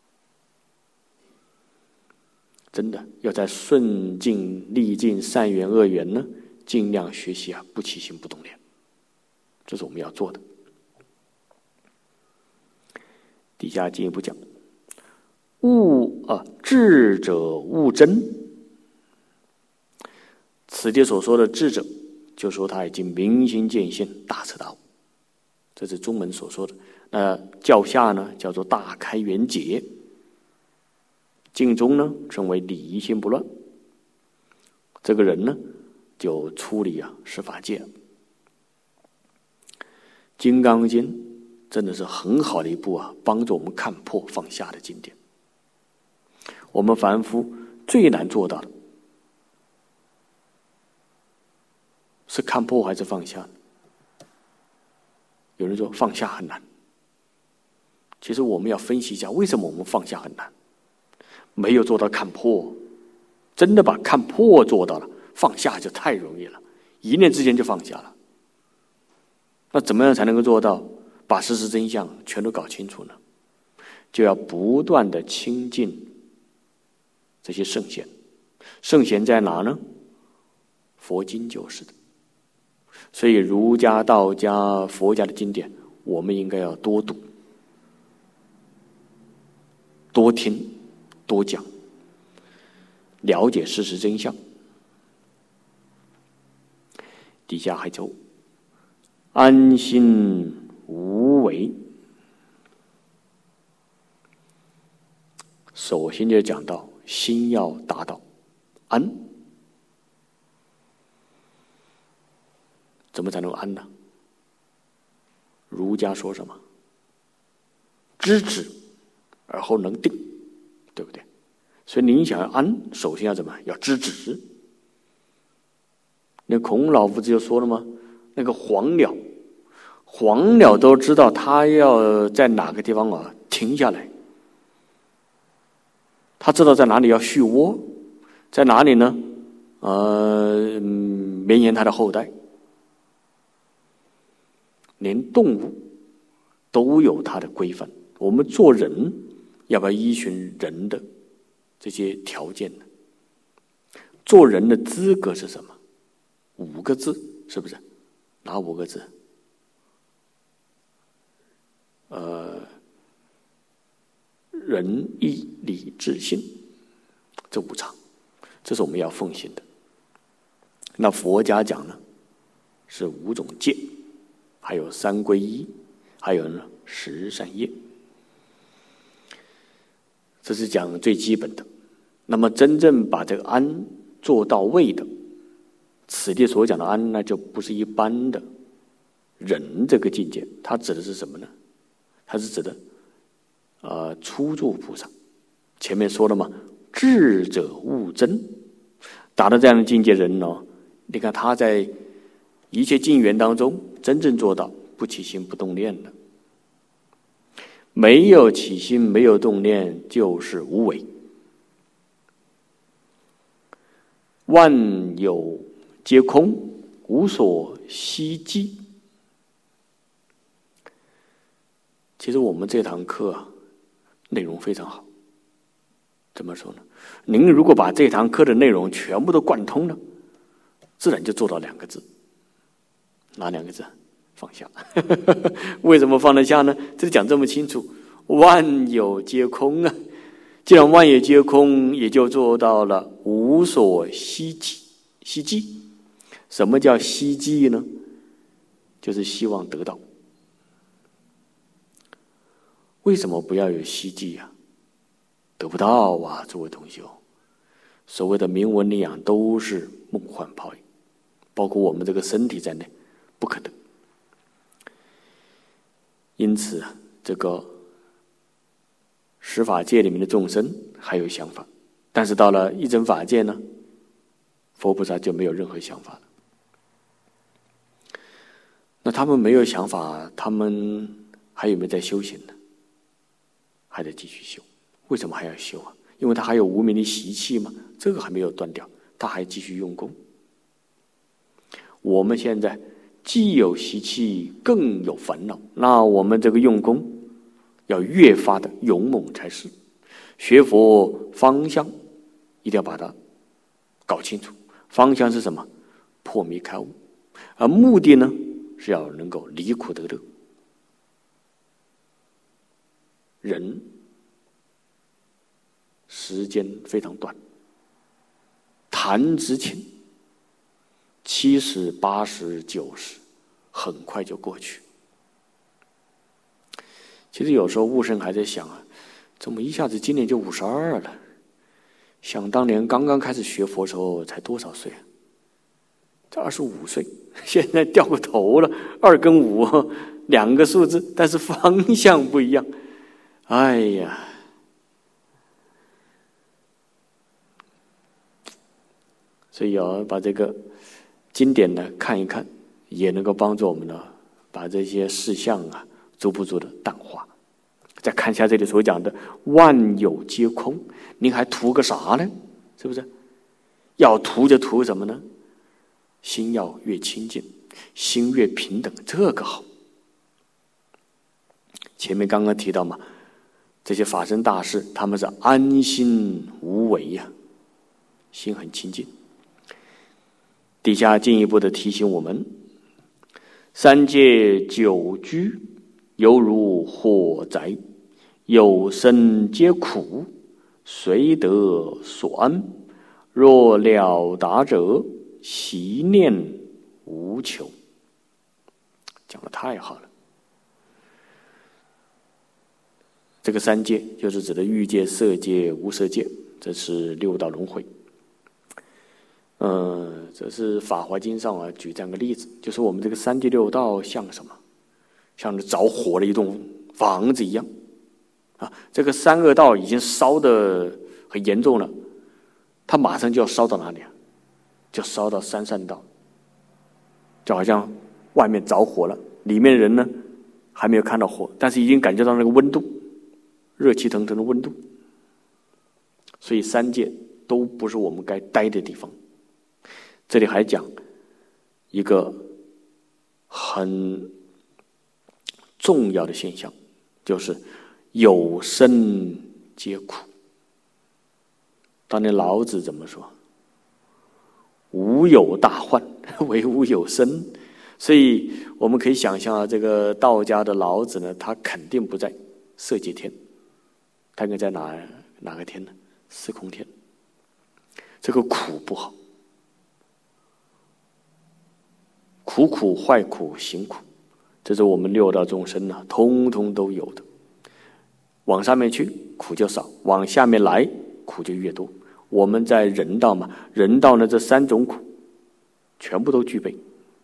真的要在顺境逆境善缘恶缘呢，尽量学习啊，不起心不动念，这是我们要做的。底下进一步讲，悟啊，智者悟真。此地所说的智者，就说他已经明心见性，大彻大悟，这是中门所说的。那教下呢，叫做大开圆解。净中呢，称为理心不乱。这个人呢，就出离啊十法界。金刚经真的是很好的一部啊，帮助我们看破放下的经典。我们凡夫最难做到的是看破还是放下？ 有人说放下很难，其实我们要分析一下，为什么我们放下很难？没有做到看破，真的把看破做到了，放下就太容易了，一念之间就放下了。那怎么样才能够做到把事实真相全都搞清楚呢？就要不断的亲近这些圣贤。圣贤在哪呢？佛经就是的。所以儒家、道家、佛家的经典，我们应该要多读、多听、多讲，了解事实真相。底下还有安心无为。首先就讲到心要达到安，怎么才能安呢？儒家说什么？知止而后能定，对不对？所以您想要安，首先要怎么？要知止。那孔老夫子就说了吗？那个黄鸟，黄鸟都知道它要在哪个地方啊停下来，他知道在哪里要续窝，在哪里呢？呃，绵延他的后代。连动物都有它的规范，我们做人要不要依循人的这些条件呢？做人的资格是什么？五个字，是不是？哪五个字？呃，仁义礼智信，这五常，这是我们要奉行的。那佛家讲呢，是五种戒，还有三皈依，还有呢十善业，这是讲最基本的。那么真正把这个安做到位的，此地所讲的安，那就不是一般的人这个境界，它指的是什么呢？它是指的呃初住菩萨。前面说了嘛，智者悟真，达到这样的境界人呢，你看他在一切境缘当中真正做到不起心不动念的。没有起心没有动念就是无为。万有皆空，无所希冀。其实我们这堂课啊，内容非常好。怎么说呢？您如果把这堂课的内容全部都贯通了，自然就做到两个字。哪两个字？放下。为什么放得下呢？这里讲这么清楚，万有皆空啊。既然万有皆空，也就做到了无所希冀。希冀，什么叫希冀呢？就是希望得到。为什么不要有希冀啊？得不到啊，诸位同修。所谓的名闻利养都是梦幻泡影，包括我们这个身体在内，不可得。因此啊，这个十法界里面的众生还有想法，但是到了一真法界呢，佛菩萨就没有任何想法了。那他们没有想法，他们还有没有在修行呢？还得继续修。为什么还要修啊？因为他还有无明的习气嘛，这个还没有断掉，他还继续用功。我们现在既有习气，更有烦恼，那我们这个用功要越发的勇猛才是。学佛方向一定要把它搞清楚，方向是什么？破迷开悟，而目的呢，是要能够离苦得乐。人时间非常短，弹指间，七十、八十、九十，很快就过去。其实有时候悟生还在想啊，怎么一下子今年就五十二了？想当年刚刚开始学佛时候才多少岁啊？才二十五岁，现在掉过头了，二跟五两个数字，但是方向不一样。哎呀，所以要把这个经典呢看一看，也能够帮助我们呢把把这些事项啊逐步逐的淡化。再看一下这里所讲的万有皆空，您还图个啥呢？是不是？要图就图什么呢？心要越清净，心越平等，这个好。前面刚刚提到嘛，这些法身大士他们是安心无为呀、啊，心很清净。底下进一步的提醒我们，三界久居犹如火宅，有生皆苦，谁得所安？若了达者，习念无求。讲得太好了。这个三界就是指的欲界、色界、无色界，这是六道轮回。嗯，这是《法华经》上啊举这样个例子，就是我们这个三界六道像什么？像着火的一栋房子一样啊。这个三恶道已经烧得很严重了，它马上就要烧到哪里啊？就烧到三善道，就好像外面着火了，里面人呢还没有看到火，但是已经感觉到那个温度，热气腾腾的温度。所以三界都不是我们该待的地方。这里还讲一个很重要的现象，就是有生皆苦。当年老子怎么说？无有大患，唯无有生。所以我们可以想象啊，这个道家的老子呢，他肯定不在色界天，他应该在哪哪个天呢？司空天。这个苦不好，苦苦坏苦行苦，这是我们六道众生呢、啊，通通都有的。往上面去苦就少，往下面来苦就越多。我们在人道嘛，人道呢这三种苦全部都具备。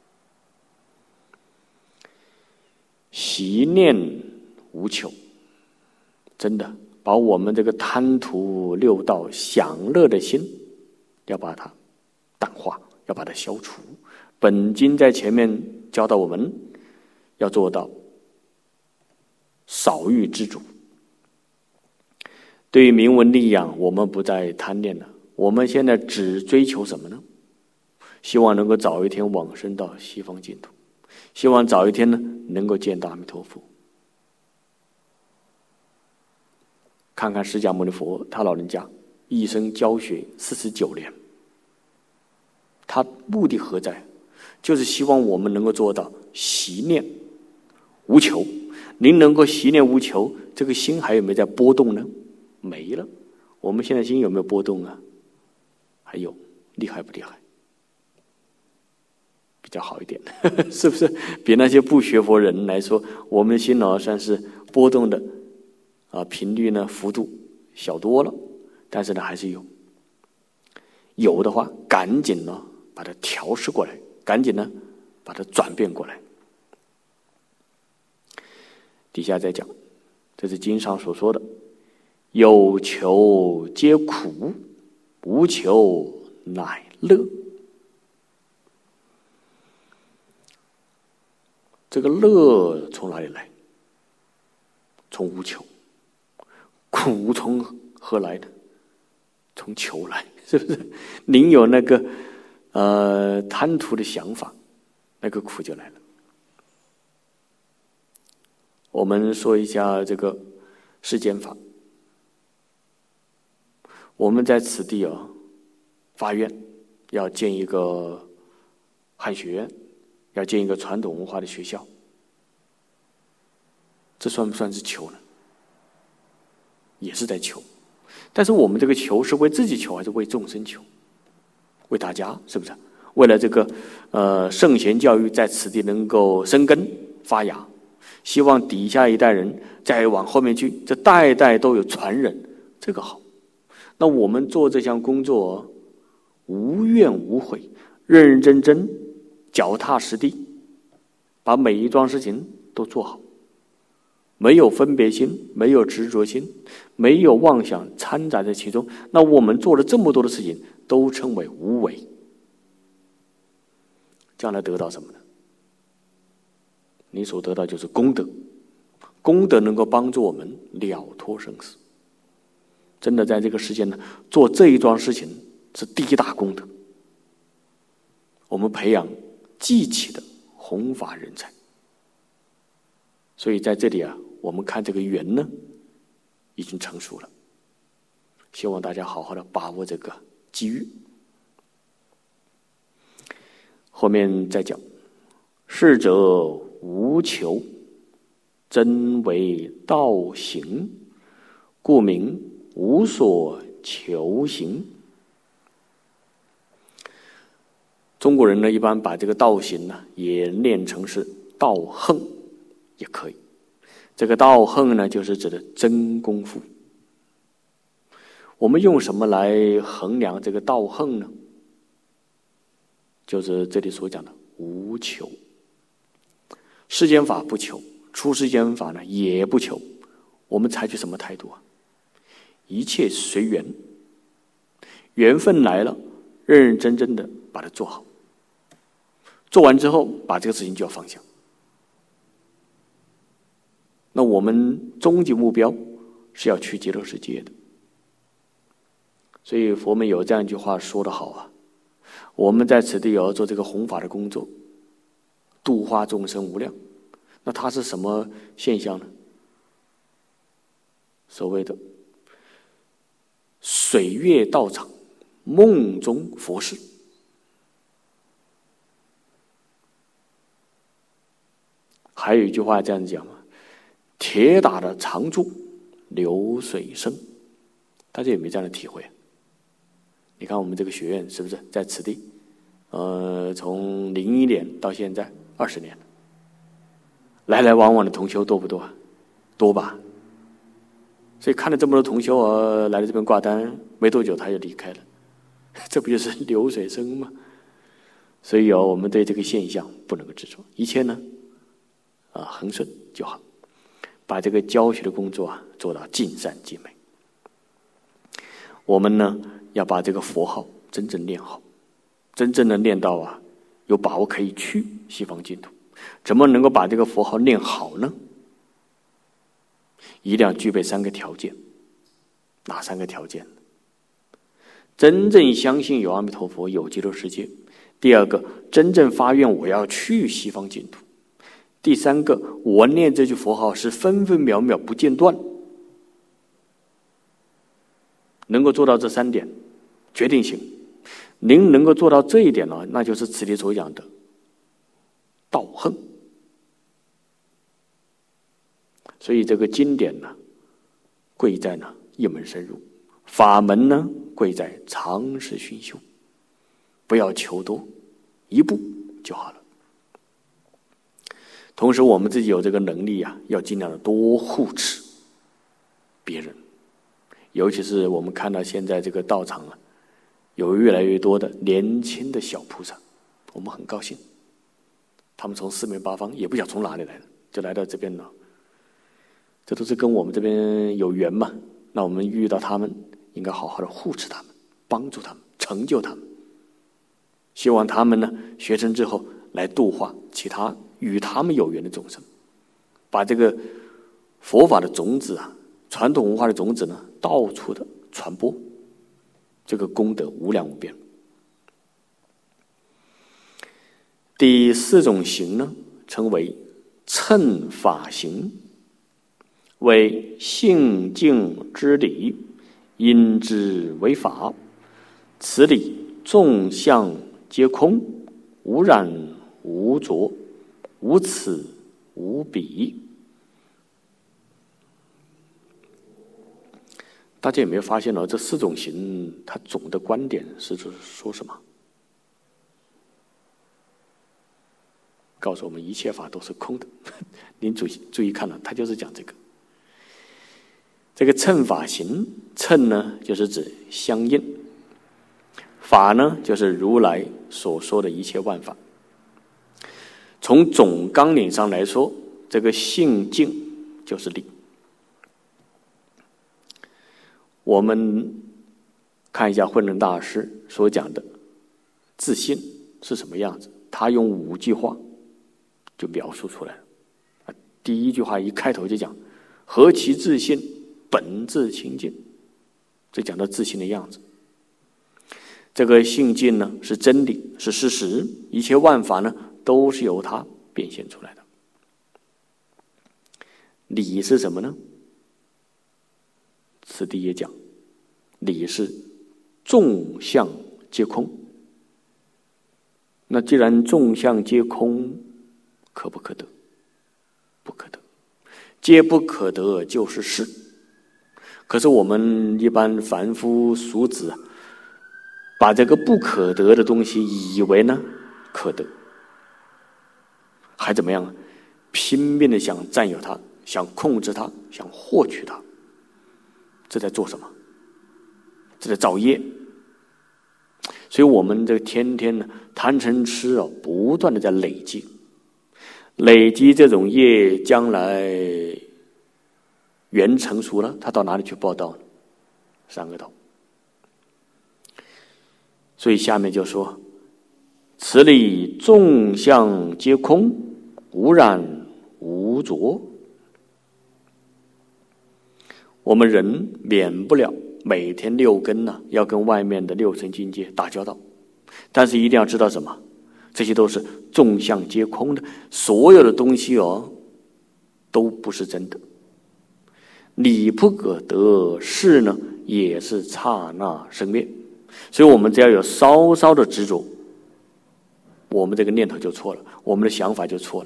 习念无求，真的把我们这个贪图六道享乐的心要把它淡化，要把它消除。本经在前面教导我们要做到少欲知足。对于名闻利养，我们不再贪恋了，我们现在只追求什么呢？希望能够早一天往生到西方净土，希望早一天呢能够见到阿弥陀佛。看看释迦牟尼佛，他老人家一生教学四十九年，他目的何在？就是希望我们能够做到习念无求。您能够习念无求，这个心还有没有在波动呢？没了。我们现在心有没有波动啊？还有，厉害不厉害？比较好一点，是不是？比那些不学佛人来说，我们的心呢算是波动的啊，频率呢幅度小多了，但是呢还是有。有的话，赶紧呢把它调试过来，赶紧呢把它转变过来。底下再讲，这是经上所说的。有求皆苦，无求乃乐。这个乐从哪里来？从无求。苦从何来的？从求来，是不是？您有那个呃贪图的想法，那个苦就来了。我们说一下这个世间法。我们在此地啊，发愿要建一个汉学院，要建一个传统文化的学校，这算不算是求呢？也是在求，但是我们这个求是为自己求还是为众生求？为大家，是不是？为了这个呃圣贤教育在此地能够生根发芽，希望底下一代人再往后面去，这代代都有传人，这个好。那我们做这项工作无怨无悔，认认真真，脚踏实地，把每一桩事情都做好，没有分别心，没有执着心，没有妄想掺杂在其中，那我们做了这么多的事情都称为无为。将来得到什么呢？ 你所得到就是功德，功德能够帮助我们了脱生死。真的在这个世间呢，做这一桩事情是第一大功德。我们培养记起的弘法人才。所以在这里啊，我们看这个缘呢，已经成熟了。希望大家好好的把握这个机遇。后面再讲，逝者无求，真为道行，故名无所求行。中国人呢，一般把这个道行呢，也念成是道行，也可以。这个道行呢，就是指的真功夫。我们用什么来衡量这个道行呢？就是这里所讲的无求。世间法不求，出世间法呢也不求。我们采取什么态度啊？一切随缘，缘分来了，认认真真的把它做好。做完之后，把这个事情就要放下。那我们终极目标是要去极乐世界的。所以佛门有这样一句话说得好啊，我们在此地也要做这个弘法的工作，度化众生无量。那它是什么现象呢？所谓的水月道场，梦中佛事。还有一句话这样讲嘛，铁打的常住，流水声。大家有没有这样的体会？你看我们这个学院是不是在此地？呃，从零一年到现在二十年了，来来往往的同修多不多啊？多吧。所以看了这么多同修啊，来了这边挂单，没多久他就离开了，这不就是流水声吗？所以哦，我们对这个现象不能够执着，一切呢，啊，恒顺就好，把这个教学的工作啊做到尽善尽美。我们呢，要把这个佛号真正念好，真正的念到啊，有把握可以去西方净土。怎么能够把这个佛号念好呢？一定要具备三个条件。哪三个条件？真正相信有阿弥陀佛，有极乐世界。第二个，真正发愿我要去西方净土。第三个，我念这句佛号是分分秒秒不间断。能够做到这三点，决定性。您能够做到这一点呢，那就是此地所讲的道行。所以这个经典呢，贵在呢一门深入；法门呢，贵在长时熏修。不要求多，一步就好了。同时，我们自己有这个能力啊，要尽量的多护持别人。尤其是我们看到现在这个道场啊，有越来越多的年轻的小菩萨，我们很高兴。他们从四面八方，也不晓得从哪里来的，就来到这边了。这都是跟我们这边有缘嘛。那我们遇到他们，应该好好的护持他们，帮助他们，成就他们。希望他们呢，学成之后来度化其他与他们有缘的众生，把这个佛法的种子啊，传统文化的种子呢，到处的传播，这个功德无量无边。第四种行呢，称为乘法行，为性净之理，因之为法。此理众相皆空，无染无着，无此无彼。大家有没有发现呢？这四种行，它总的观点是说什么？告诉我们一切法都是空的。您注意注意看了，它就是讲这个。这个乘法行，乘呢就是指相应，法呢就是如来所说的一切万法。从总纲领上来说，这个性净就是理。我们看一下慧能大师所讲的自信是什么样子，他用五句话就描述出来了。 第一句话一开头就讲何其自信，本自清净，这讲到自信的样子。这个性境呢是真理，是事实，一切万法呢都是由它变现出来的。理是什么呢？此地也讲，理是众相皆空。那既然众相皆空，可不可得？不可得。皆不可得就是是。可是我们一般凡夫俗子把这个不可得的东西以为呢可得，还怎么样？拼命的想占有它，想控制它，想获取它。这在做什么？这在造业。所以我们这个天天呢贪嗔痴啊，不断的在累积，累积这种业，将来缘成熟了，他到哪里去报道呢？三个道。所以下面就说：此理众相皆空，无染无着。我们人免不了每天六根呢、啊，要跟外面的六尘境界打交道，但是一定要知道什么？这些都是众相皆空的，所有的东西哦，都不是真的。理不可得，事呢也是刹那生灭。所以我们只要有稍稍的执着，我们这个念头就错了，我们的想法就错了。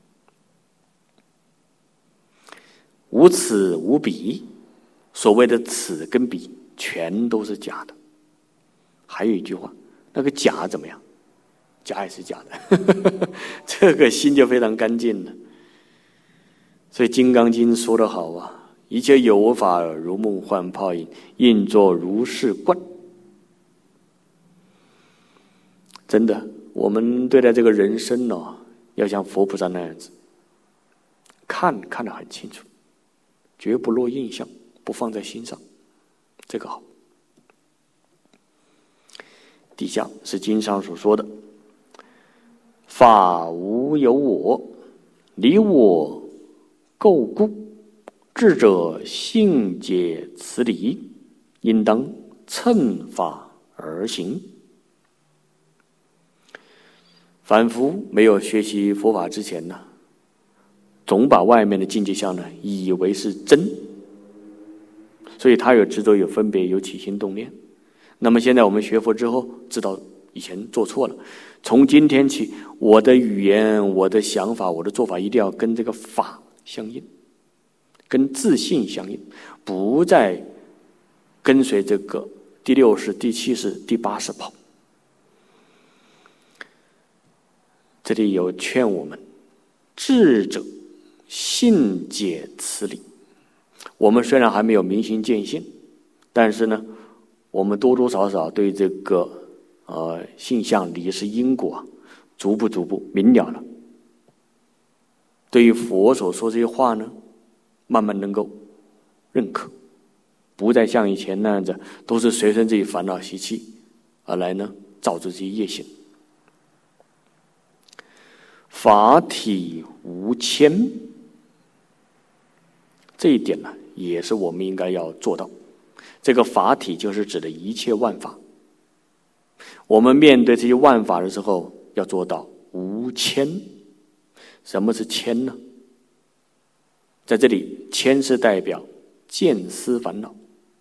无此无彼，所谓的此跟彼全都是假的。还有一句话，那个假怎么样？假也是假的这个心就非常干净了。所以《金刚经》说得好啊，一切有法如梦幻泡影，应作如是观。真的，我们对待这个人生呢、哦，要像佛菩萨那样子，看看得很清楚，绝不落印象，不放在心上，这个好。底下是经上所说的：法无有我，离我垢故，智者信解此理，应当乘法而行。凡夫没有学习佛法之前呢，总把外面的境界相呢以为是真，所以他有执着，有分别，有起心动念。那么现在我们学佛之后，知道以前做错了，从今天起，我的语言、我的想法、我的做法一定要跟这个法相应，跟自信相应，不再跟随这个第六识、第七识、第八识跑。这里有劝我们，智者信解此理。我们虽然还没有明心见性，但是呢，我们多多少少对这个呃性相理是因果、啊、逐步逐步明了了。对于佛所说这些话呢，慢慢能够认可，不再像以前那样子，都是随身自己烦恼习气而来呢，造自己业性。法体无牵，这一点呢，也是我们应该要做到。这个法体就是指的一切万法。我们面对这些万法的时候，要做到无牵。什么是牵呢？在这里，牵是代表见思烦恼。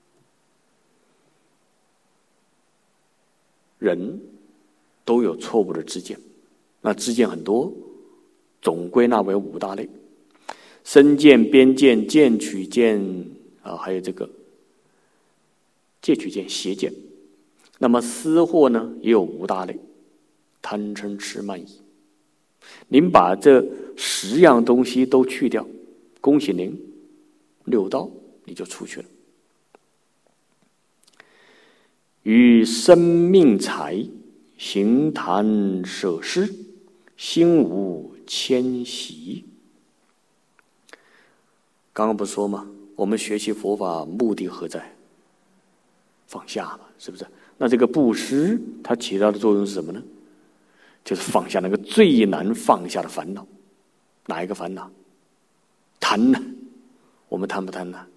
人都有错误的知见，那知见很多，总归纳为五大类：身见、边见、见取见啊，还有这个戒取见、邪见。那么私货呢，也有五大类：贪嗔痴慢疑。您把这十样东西都去掉，恭喜您，六道你就出去了。于生命财行谈舍施，心无迁徙。刚刚不说吗？我们学习佛法目的何在？放下嘛，是不是？那这个布施它起到的作用是什么呢？就是放下那个最难放下的烦恼。哪一个烦恼？ 贪呢？我们贪不贪呢？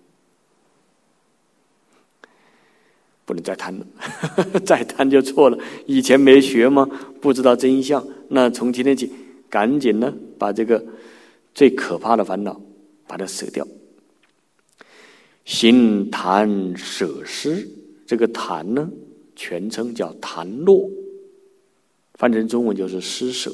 不能再贪了，再贪就错了。以前没学吗？不知道真相。那从今天起，赶紧呢，把这个最可怕的烦恼把它舍掉。行檀舍施，这个檀呢，全称叫檀落，翻成中文就是施舍。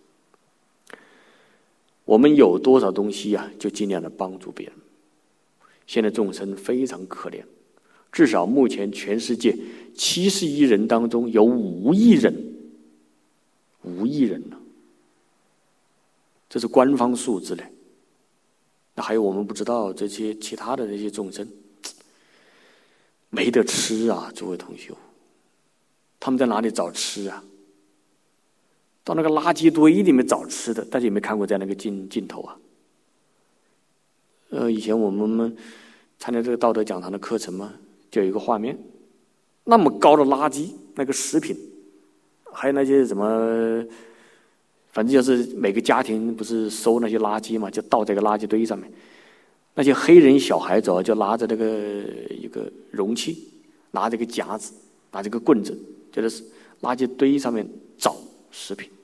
我们有多少东西啊，就尽量的帮助别人。现在众生非常可怜，至少目前全世界七十亿人当中有五亿人，五亿人呢，这是官方数字嘞。那还有我们不知道这些其他的这些众生没得吃啊，诸位同学，他们在哪里找吃啊？到那个垃圾堆里面找吃的，大家有没有看过在那个镜镜头啊？呃，以前我们参加这个道德讲堂的课程嘛，就有一个画面，那么高的垃圾，那个食品，还有那些什么，反正就是每个家庭不是收那些垃圾嘛，就倒在个垃圾堆上面。那些黑人小孩子就拿着那个一个容器，拿着个夹子，拿着个棍子，就在垃圾堆上面找食品，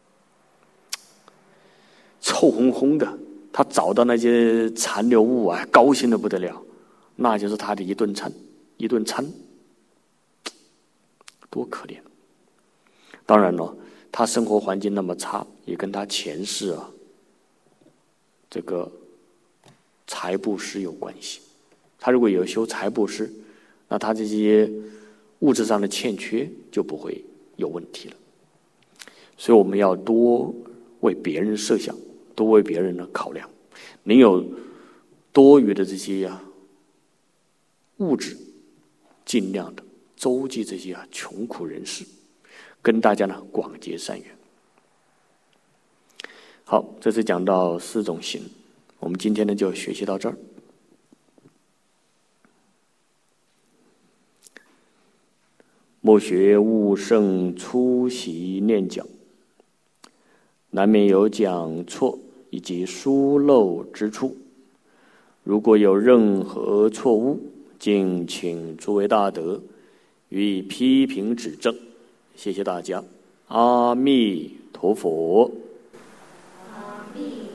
臭烘烘的。他找到那些残留物啊，高兴的不得了，那就是他的一顿餐，一顿餐，多可怜！当然了，他生活环境那么差，也跟他前世啊，这个财布施有关系。他如果有修财布施，那他这些物质上的欠缺就不会有问题了。所以我们要多为别人设想，多为别人呢考量。您有多余的这些啊物质，尽量的周济这些啊穷苦人士，跟大家呢广结善缘。好，这次讲到四种行，我们今天呢就学习到这儿。莫学悟圣出席念讲，难免有讲错以及疏漏之处，如果有任何错误，敬请诸位大德予以批评指正。谢谢大家，阿弥陀佛。 阿弥